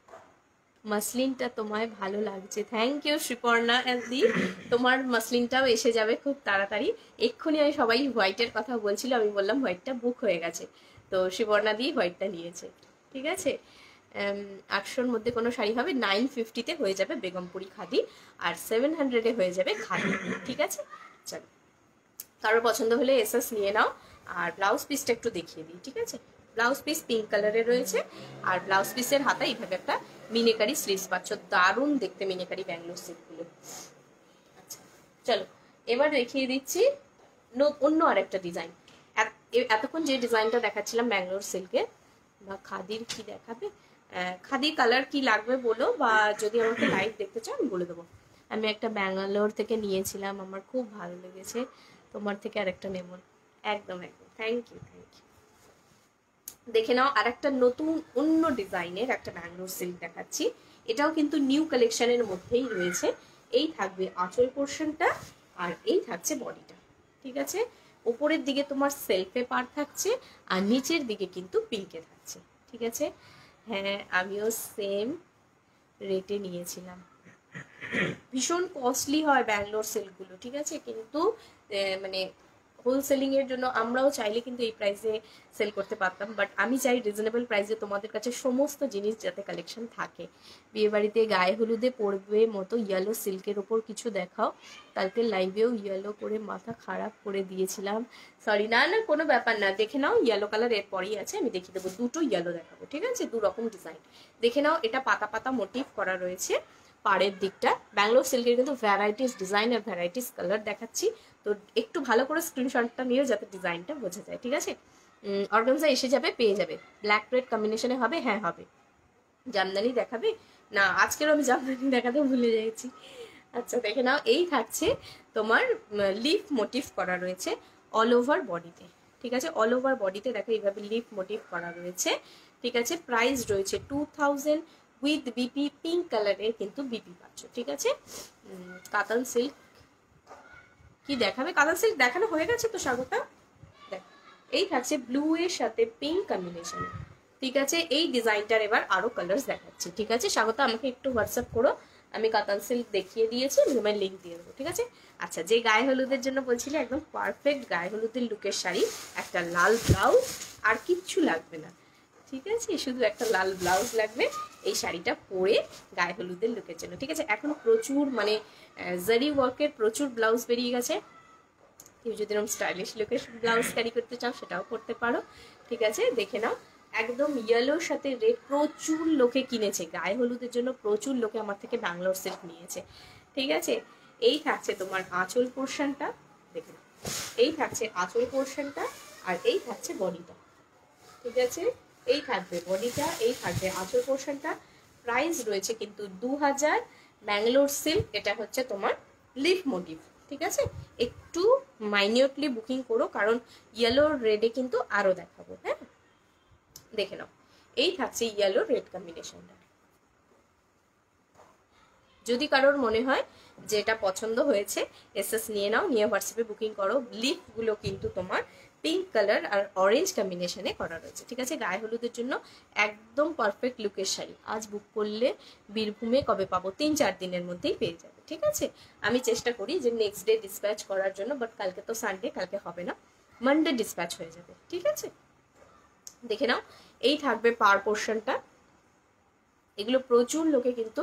মাসলিনটা তোমায় ভালো লাগছে, থ্যাংক ইউ শ্রীপর্ণা দি। তোমার মাসলিনটাও এসে যাবে খুব তাড়াতাড়ি। এক্ষুনি আমি সবাই হোয়াইটের কথা বলছিল, আমি বললাম হোয়াইটটা বুক হয়ে গেছে, তো শ্রীপর্ণা দি হোয়াইটটা নিয়েছে, ঠিক আছে। 800-র মধ্যে কোনো শাড়ি হবে, 950-তে হয়ে যাবে বেগমপুরি খাদি, আর 700-এ হয়ে যাবে খাদি, ঠিক আছে। চলো, কারোর পছন্দ হলে এসএস নিয়ে নাও। আর ব্লাউজ পিসটা একটু দেখিয়ে দিই, ঠিক আছে। ব্লাউজ পিস পিঙ্ক কালারের রয়েছে, আর ব্লাউজ পিসের হাতা এইভাবে একটা মিনেকারি স্লিভস পাচ্ছ, দারুণ দেখতে মিনেকারি ব্যাঙ্গালোর সিল্কগুলো। আচ্ছা চলো, এবার দেখিয়ে দিচ্ছি অন্য আরেকটা ডিজাইন। এতক্ষণ যে ডিজাইনটা দেখাচ্ছিলাম ব্যাঙ্গালোর সিল্কের বা খাদির, কি দেখাবে, খাদির কালার কি লাগবে বলো, বা যদি আমাকে লাইভ দেখতে চাও আমি বলে দেবো। আমি একটা ব্যাঙ্গালোর থেকে নিয়েছিলাম, আমার খুব ভালো লেগেছে, তোমার থেকে আরেকটা নেব, একদম একদম, থ্যাংক ইউ থ্যাংক ইউ। দেখে নাও, আর একটা নতুন অন্য ডিজাইনের একটা ব্যাঙ্গালোর সিল্ক দেখাচ্ছি, এটাও কিন্তু নিউ কালেকশনের মধ্যেই রয়েছে। এই থাকবে আঁচল পোর্শনটা, আর এই থাকছে বডিটা, ঠিক আছে। উপরের দিকে তোমার সেলফে পার থাকছে, আর নিচের দিকে কিন্তু পিঙ্কে থাকছে, ঠিক আছে। হ্যাঁ, আমিও সেম রেটে নিয়েছিলাম। ভীষণ কস্টলি হয় ব্যাঙ্গালোর সিল্কগুলো, ঠিক আছে, কিন্তু মানে হোলসেলিং এর জন্য আমরাও চাইলে কিন্তু এই প্রাইসে সেল করতে পারতাম, বাট আমি চাই রিজনেবল প্রাইসে তোমাদের কাছে সমস্ত জিনিস যাতে কালেকশন থাকে। বিয়েবাড়িতে গায়ে হলুদে পরবে মতো ইয়েলো সিল্কের ওপর কিছু দেখাও, কালকে লাইভেও ইয়েলো করে মাথা খারাপ করে দিয়েছিলাম, সরি। না না, কোনো ব্যাপার না, দেখে নাও, ইয়েলো কালার এরপরই আছে, আমি দেখিয়ে দেবো, দুটো ইয়েলো দেখাবো, ঠিক আছে, দু রকম ডিজাইন। দেখে নাও, এটা পাতা পাতা মোটিভ করা রয়েছে পাড়ের দিকটা। ব্যাঙ্গালোর সিল্কের কিন্তু ভ্যারাইটিস ডিজাইন আর ভ্যারাইটিস কালার দেখাচ্ছি, তো একটু ভালো করে স্ক্রিনশটটা নিও যাতে ডিজাইনটা বোঝা যায়, ঠিক আছে। অর্গানজা এসে যাবে, পেয়ে যাবে, ব্ল্যাক রেড কম্বিনেশনে হবে, হ্যাঁ হবে। জামদানি দেখাবে না, আজকেরও আমি জামদানি দেখাতে ভুলে যাচ্ছি। আচ্ছা দেখে নাও, এই থাকছে তোমার লিফ মোটিভ করা রয়েছে অল ওভার বডিতে, ঠিক আছে। অল ওভার বডিতে দেখো এইভাবে লিফ মোটিভ করা রয়েছে, ঠিক আছে। প্রাইস রয়েছে 2000 উইথ বিপি, পিঙ্ক কালারের কিন্তু বিপি পাচ্ছ, ঠিক আছে। কাতান সিল্ক, কি দেখাবে? কালার সিল্ক দেখানো হয়ে গেছে তো স্বাগতা। দেখ, এই থাকছে ব্লু এর সাথে পিঙ্ক কম্বিনেশন, ঠিক আছে। এই ডিজাইনটার এবার আরো কালার্স দেখাচ্ছি, ঠিক আছে স্বাগতা। আমাকে একটু হোয়াটসঅ্যাপ করো, আমি কাতান সিল্ক দেখিয়ে দিয়েছি, আমি লিঙ্ক দিয়ে দেবো, ঠিক আছে। আচ্ছা, যে গায়ে হলুদের জন্য বলছিলে, একদম পারফেক্ট গায়ে হলুদের লুকের শাড়ি, একটা লাল ব্লাউজ, আর কিচ্ছু লাগবে না, ঠিক আছে, শুধু একটা লাল ব্লাউজ লাগবে এই শাড়িটা পরে গায়ে হলুদের লুকের জন্য, ঠিক আছে। এখন প্রচুর মানে জারি ওয়ার্কের প্রচুর ব্লাউজ বেরিয়ে গেছে, কেউ যদি এরকম স্টাইলিশ লুকের ব্লাউজ ক্যারি করতে চাও সেটাও করতে পারো, ঠিক আছে। দেখে নাও, একদম ইয়েলোর সাথে রেড, প্রচুর লোকে কিনেছে গায়ে হলুদের জন্য, প্রচুর লোকে আমার থেকে ব্যাঙ্গালোর সিল্ক নিয়েছে, ঠিক আছে। এই থাকছে তোমার আঁচল পোর্শনটা, দেখে নাও, এই থাকছে আঁচল পোর্শনটা, আর এই থাকছে বডিটা, ঠিক আছে। এই থাকবে বডিটা, এই থাকবে আঁচল পোর্শনটা। প্রাইস রয়েছে কিন্তু 2000। ব্যাঙ্গালোর সিল্ক, এটা হচ্ছে তোমার লিফ মোটিভ, ঠিক আছে। একটু মাইনিউটলি বুকিং করো, কারণ ইয়েলো রেডে কিন্তু আরো দেখাবো, হ্যাঁ। দেখে নাও, এই থাকছে ইয়েলো রেড কম্বিনেশনটা। যদি কারোর মনে হয় যে এটা পছন্দ হয়েছে, এসএস নিয়ে নাও, নিয়ে হোয়াটসঅ্যাপে বুকিং করো। লিফগুলো কিন্তু তোমার পিঙ্ক কালার আর অরেঞ্জ কম্বিনেশনে করা রয়েছে, ঠিক আছে। গায়ে হলুদের জন্য একদম পারফেক্ট লুকের শাড়ি। আজ বুক করলে বীরভূমে কবে পাবো? 3-4 দিনের মধ্যেই পেয়ে যাবে, ঠিক আছে। আমি চেষ্টা করি যে নেক্সট ডে ডিসপ্যাচ করার জন্য, বাট কালকে তো সানডে, কালকে হবে না, মানডে ডিসপ্যাচ হয়ে যাবে, ঠিক আছে। দেখে নাও, এই থাকবে পার পোর্শনটা। এগুলো প্রচুর লোকে কিন্তু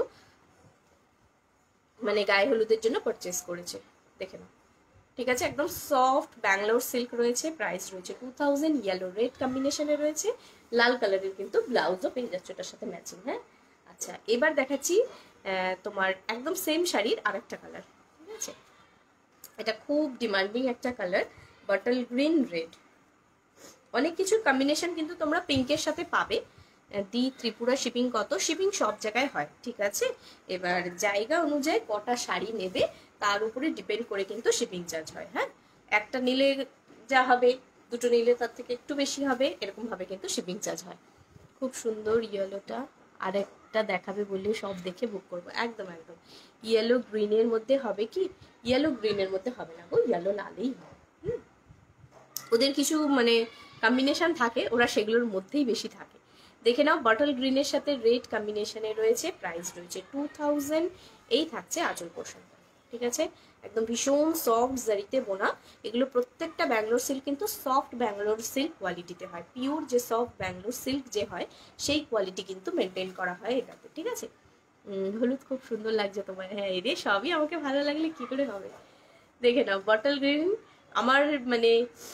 মানে গায়ে হলুদের জন্য পারচেস করেছে, দেখে নাও, ঠিক আছে। একদম সফট ব্যাঙ্গালোর সিল্ক রয়েছে, প্রাইস রয়েছে 2000। ইয়েলো রেড কম্বিনেশনে রয়েছে, লাল কালারের কিন্তু ব্লাউজও পেয়ে যাচ্ছে ওটার সাথে ম্যাচিং, হ্যাঁ। আচ্ছা, এবার দেখাচ্ছি তোমার একদম সেম শাড়ির আর একটা কালার, ঠিক আছে। এটা খুব ডিমান্ডিং একটা কালার, বটল গ্রিন রেড। অনেক কিছুর কম্বিনেশন কিন্তু তোমরা পিঙ্কের সাথে পাবে। দি ত্রিপুরা শিপিং কত? শিপিং সব জায়গায় হয়, ঠিক আছে। এবার জায়গা অনুযায়ী কটা শাড়ি নেবে তার উপরে ডিপেন্ড করে কিন্তু শিপিং চার্জ হয়, হ্যাঁ। একটা নিলে যা হবে, দুটো নিলে তার থেকে একটু বেশি হবে, এরকম ভাবে কিন্তু শিপিং চার্জ হয়। খুব সুন্দর ইয়েলোটা, আর একটা দেখাবে বললে সব দেখে বুক করবো, একদম একদম। ইয়েলো গ্রিনের মধ্যে হবে কি? ইয়েলো গ্রিনের মধ্যে হবে না গো, ইয়েলো লালেই হয়। ওদের কিছু মানে কম্বিনেশন থাকে, ওরা সেগুলোর মধ্যেই বেশি থাকে। দেখে নাও, বটল গ্রিনের সাথে রেড কম্বিনেশনে রয়েছে, প্রাইস রয়েছে 2000। এই থাকছে আঁচল পোর্শনটা, ঠিক আছে। একদম ভীষণ সফট জারিতে বোনা, এগুলো প্রত্যেকটা ব্যাঙ্গালোর সিল্ক কিন্তু সফট ব্যাঙ্গালোর সিল্ক কোয়ালিটিতে হয়। পিওর যে সফট ব্যাঙ্গালোর সিল্ক যে হয় সেই কোয়ালিটি কিন্তু মেনটেন করা হয় এটাতে, ঠিক আছে। হলুদ খুব সুন্দর লাগছে তোমার, হ্যাঁ রে, সবই আমাকে ভালো লাগলে কি করে হবে। দেখে নাও, বটল গ্রিন আমার মানে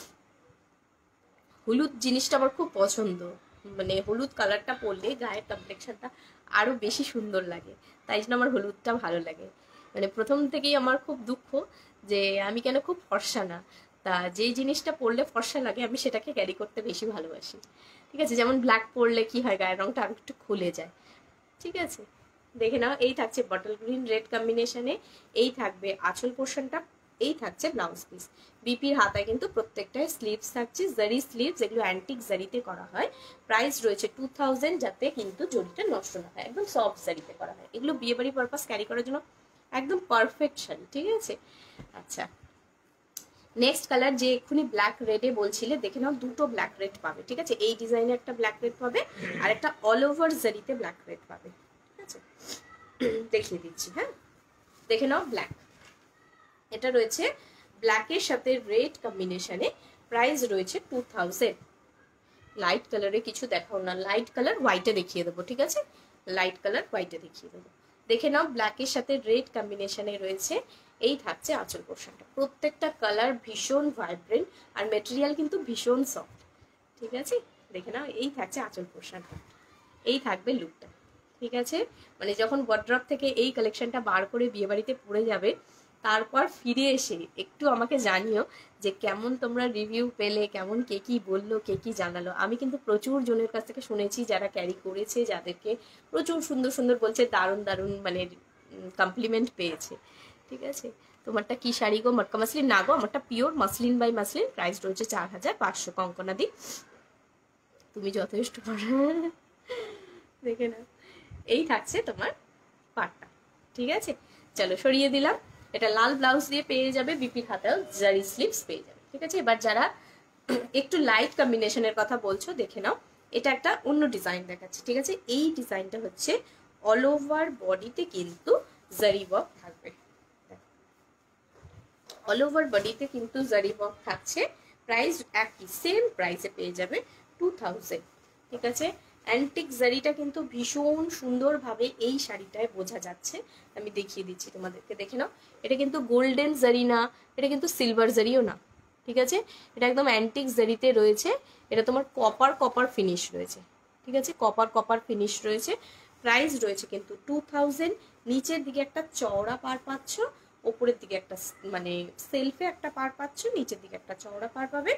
হলুদ জিনিসটা আমার খুব পছন্দ, মানে হলুদ কালারটা পরলে গায়ের কমপ্লেক্সনটা আরো বেশি সুন্দর লাগে, তাই জন্য আমার হলুদটা ভালো লাগে। মানে প্রথম থেকেই আমার খুব দুঃখ যে আমি কেন খুব ফর্সা না, তা যেই জিনিসটা পরলে ফর্সা লাগে আমি সেটাকে ক্যারি করতে বেশি ভালোবাসি, ঠিক আছে। যেমন ব্ল্যাক পরলে কি হয়, গায়ের রংটা আরো একটু খুলে যায়, ঠিক আছে। দেখে নাও, এই থাকছে বটল গ্রিন রেড কম্বিনেশনে, এই থাকবে আঁচল পোর্শনটা, এই থাকছে ব্লাউজ পিস। বিপির হাতায় কিন্তু প্রত্যেকটায় স্লিভস থাকছে, জারি স্লিভস, এগুলো অ্যান্টিক জারিতে করা হয়। প্রাইস রয়েছে 2000, যাতে কিন্তু জরিটা নষ্ট না হয়, একদম সফট জারিতে করা হয়। এগুলো বিয়েবাড়ি পারপাস ক্যারি করার জন্য একদম পারফেক্ট শাড়ি, ঠিক আছে। আচ্ছা, নেক্সট কালার যে এক্ষুনি ব্ল্যাক রেডে বলছিলে, দেখে নাও, দুটো ব্ল্যাক রেড পাবে, ঠিক আছে। এই ডিজাইনে একটা ব্ল্যাক রেড পাবে, আর একটা অল ওভার জারিতে ব্ল্যাক রেড পাবে, ঠিক আছে। দেখিয়ে দিচ্ছি, হ্যাঁ। দেখে নাও, ব্ল্যাক, এটা রয়েছে ব্ল্যাকের সাথে রেড কম্বিনেশনে, প্রাইস রয়েছে 2000। লাইট কালারে কিছু দেখাও না, লাইট কালার হোয়াইটে দেখিয়ে দেবো, ঠিক আছে। লাইট কালার হোয়াইটে দেখিয়ে দেবো। দেখে নাও, ব্ল্যাকের সাথে রেড কম্বিনেশনে রয়েছে, এই থাকছে আঁচল পোর্শনটা। প্রত্যেকটা কালার ভীষণ ভাইব্রেন্ট, আর মেটেরিয়াল কিন্তু ভীষণ সফট, ঠিক আছে। দেখে নাও, এই থাকছে আঁচল পোর্শনটা, এই থাকবে লুকটা, ঠিক আছে। মানে যখন ওয়ার্ড্রপ থেকে এই কালেকশনটা বার করে বিয়েবাড়িতে পরে যাবে, তারপর ফিরে এসে একটু আমাকে জানিও যে কেমন তোমরা রিভিউ পেলে, কেমন কে কি বললো, কে কি জানালো। আমি কিন্তু প্রচুর জনের কাছ থেকে শুনেছি যারা ক্যারি করেছে, যাদেরকে প্রচুর সুন্দর সুন্দর বলছে, দারুণ দারুণ মানে কমপ্লিমেন্ট পেয়েছে, ঠিক আছে। তোমারটা কি শাড়ি গো? মটকা মাসলিন না গো, আমারটা pure muslin by muslin, price রয়েছে 4500। কঙ্কনাদি তুমি যথেষ্ট দেখে না, এই থাকছে তোমার পাটটা, ঠিক আছে। চলো সরিয়ে দিলাম। এটা লাল ব্লাউজ দিয়ে পেয়ে যাবে, বিপির হাতেও জারি স্লিভস পেয়ে যাবে। ঠিক আছে, এবার যারা একটু লাইট কম্বিনেশনের কথা বলছো দেখে নাও, এটা একটা অন্য ডিজাইন দেখাচ্ছে। ঠিক আছে, এই ডিজাইনটা হচ্ছে অল ওভার বডিতে কিন্তু জারি ওয়ার্ক থাকবে, অল ওভার বডিতে কিন্তু জারি ওয়ার্ক থাকছে। প্রাইস একই, সেম প্রাইসে পেয়ে যাবে 2000। ঠিক আছে, অ্যান্টিক জারিটা কিন্তু ভীষণ সুন্দরভাবে এই শাড়িটায় বোঝা যাচ্ছে, আমি দেখিয়ে দিচ্ছি তোমাদেরকে, দেখে নাও। এটা কিন্তু গোল্ডেন জারি না, এটা কিন্তু সিলভার জারিও না। ঠিক আছে, এটা একদম অ্যান্টিক জারিতে রয়েছে, এটা তোমার কপার কপার ফিনিশ রয়েছে। ঠিক আছে, কপার কপার ফিনিশ রয়েছে। প্রাইস রয়েছে কিন্তু 2000। নিচের দিকে একটা চওড়া পার পাচ্ছ, ওপরের দিকে একটা মানে সেলফে একটা পার পাচ্ছ, নিচের দিকে একটা চওড়া পার পাবে।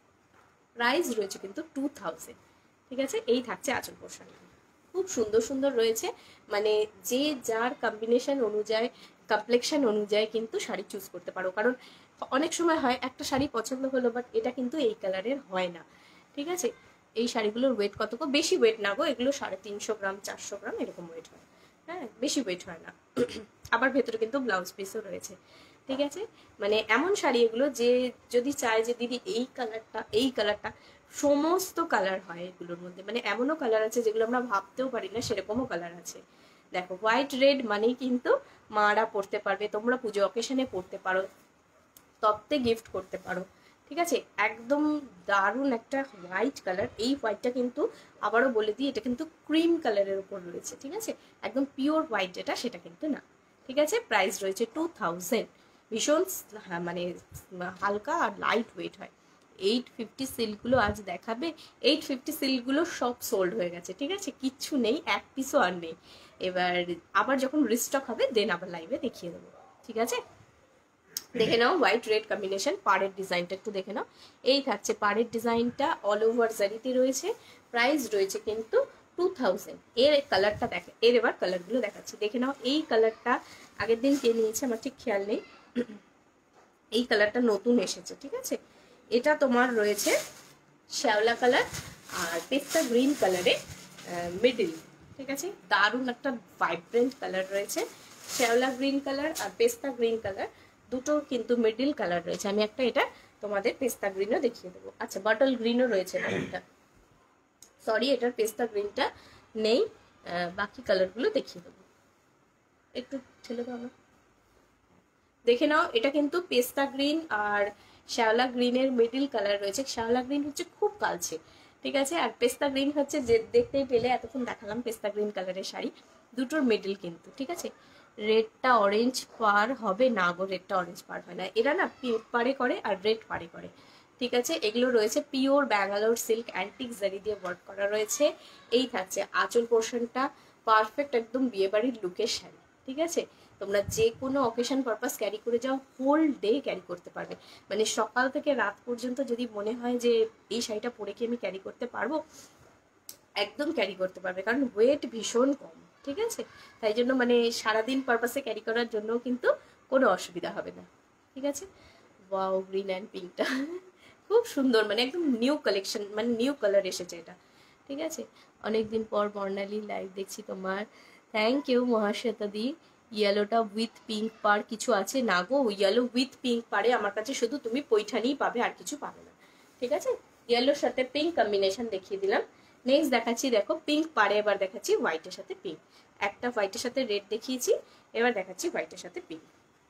প্রাইস রয়েছে কিন্তু 2000। ঠিক আছে, এই থাকছে আঁচল পোর্শন, খুব সুন্দর সুন্দর রয়েছে, মানে যে যার কম্বিনেশন অনুযায়ী কমপ্লেকশন অনুযায়ী কিন্তু শাড়ি চুজ করতে পারো। কারণ অনেক সময় হয় একটা শাড়ি পছন্দ হলো বাট এটা কিন্তু এই কালারের হয় না। ঠিক আছে, এই শাড়িগুলোর ওয়েট কত, বেশি ওয়েট না গো, এগুলো 350 গ্রাম 400 গ্রাম এরকম ওয়েট হয়, হ্যাঁ বেশি ওয়েট হয় না। আবার ভেতরে কিন্তু ব্লাউজ পিসও রয়েছে। ঠিক আছে, মানে এমন শাড়ি এগুলো যে যদি চায় যে দিদি এই কালারটা সমস্ত কালার হয় এগুলোর মধ্যে, মানে এমনও কালার আছে যেগুলো আমরা ভাবতেও পারি না, সেরকমও কালার আছে। দেখো হোয়াইট রেড মানেই কিন্তু মারা পরতে পারবে, তোমরা পুজো অকেশনে পরতে পারো, তপ্তে গিফট করতে পারো। ঠিক আছে, একদম দারুণ একটা হোয়াইট কালার। এই হোয়াইটটা কিন্তু আবারও বলে দিই, এটা কিন্তু ক্রিম কালারের উপর রয়েছে। ঠিক আছে, একদম পিওর হোয়াইট যেটা সেটা কিন্তু না। ঠিক আছে, প্রাইস রয়েছে 2000। ভীষণ মানে হালকা আর লাইট ওয়েট হয়। 850 সিল্কগুলো আজ দেখাবে, 850 সিল্কগুলো সব সোল্ড হয়ে গেছে। ঠিক আছে, কিচ্ছু নেই, এক পিসও আর নেই। এবার আবার যখন রিস্টক হবে দেন আবার লাইভে দেখিয়ে দেবো। ঠিক আছে, দেখে নাও হোয়াইট রেড কম্বিনেশন, পাড়ের ডিজাইনটা একটু দেখে নাও। এই থাকছে পাড়ের ডিজাইনটা, অল ওভার জারিতে রয়েছে। প্রাইস রয়েছে কিন্তু 2000। এর কালারটা দেখে, এর এবার কালারগুলো দেখাচ্ছি, দেখে নাও। এই কালারটা আগের দিন কে নিয়েছে আমার ঠিক খেয়াল নেই, এই কালারটা নতুন এসেছে। ঠিক আছে, এটা তোমার রয়েছে শ্যাওলা কালার আর পেস্তা গ্রিন কালারে মিডিল। ঠিক আছে, দারুণ একটা ভাইব্রেন্ট কালার রয়েছে, শ্যাওলা গ্রিন কালার আর পেস্তা গ্রিন কালার দুটো কিন্তু মিডিল কালার রয়েছে। আমি একটা এটা তোমাদের পেস্তা গ্রিনও দেখিয়ে দেবো। আচ্ছা, বাটল গ্রিনও রয়েছে এটা, সরি এটার পেস্তা গ্রিনটা নেই, বাকি কালারগুলো দেখিয়ে দেবো। একটু ঠেলে দাও না, দেখে নাও। এটা কিন্তু পেস্তা গ্রিন আর শ্যাওলা গ্রিনের মিডিল কালার রয়েছে। শ্যাওলা গ্রিন হচ্ছে খুব কালচে, ঠিক আছে, আর পেস্তা গ্রিন হচ্ছে যে দেখতেই পেলে এতক্ষণ দেখালাম পেস্তা গ্রিন কালারের শাড়ি, দুটোর মিডিল কিন্তু। ঠিক আছে, রেডটা অরেঞ্জ পার হবে না গো, রেডটা অরেঞ্জ পার হয় না, এরা না পিঙ্ক পারে করে আর রেড পারে করে। ঠিক আছে, এগুলো রয়েছে পিওর ব্যাঙ্গালোর সিল্ক অ্যান্টিক জারি দিয়ে ওয়ার্ক করা রয়েছে। এই থাকছে আঁচল পোর্শনটা, পারফেক্ট একদম বিয়েবাড়ির লুকের শাড়ি। ঠিক আছে, তোমরা যে কোনো অকেশন পারপাস ক্যারি করে যাও, হোল ডে ক্যারি করতে পারবে, মানে সকাল থেকে রাত পর্যন্ত যদি মনে হয় যে এই শাড়িটা পরে কি আমি ক্যারি করতে পারবো, একদম ক্যারি করতে পারবে, কারণ ওয়েট ভীষণ কম। ঠিক আছে, তাই জন্য মানে সারাদিন পারপাসে ক্যারি করার জন্য কিন্তু কোনো অসুবিধা হবে না। ঠিক আছে, ওয়াও গ্রিন অ্যান্ড পিঙ্কটা খুব সুন্দর, মানে একদম নিউ কালেকশন, মানে নিউ কালার এসেছে এটা। ঠিক আছে, অনেকদিন পর বর্ণালী লাইভ দেখছি তোমার, থ্যাংক ইউ মহাশ্বেতা দি। ইয়েলোটা উইথ পিঙ্ক পার কিছু আছে না গো, ইয়েলো উইথ পিঙ্ক পারে আমার কাছে শুধু তুমি পৈঠানিই পাবে, আর কিছু পাবে না। ঠিক আছে, ইয়েলোর সাথে পিঙ্ক কম্বিনেশন দেখিয়ে দিলাম। নেক্সট দেখাচ্ছি, দেখো পিঙ্ক পারে, এবার দেখাচ্ছি হোয়াইটের সাথে পিঙ্ক। একটা হোয়াইটের সাথে রেড দেখিয়েছি, এবার দেখাচ্ছি হোয়াইটের সাথে পিঙ্ক।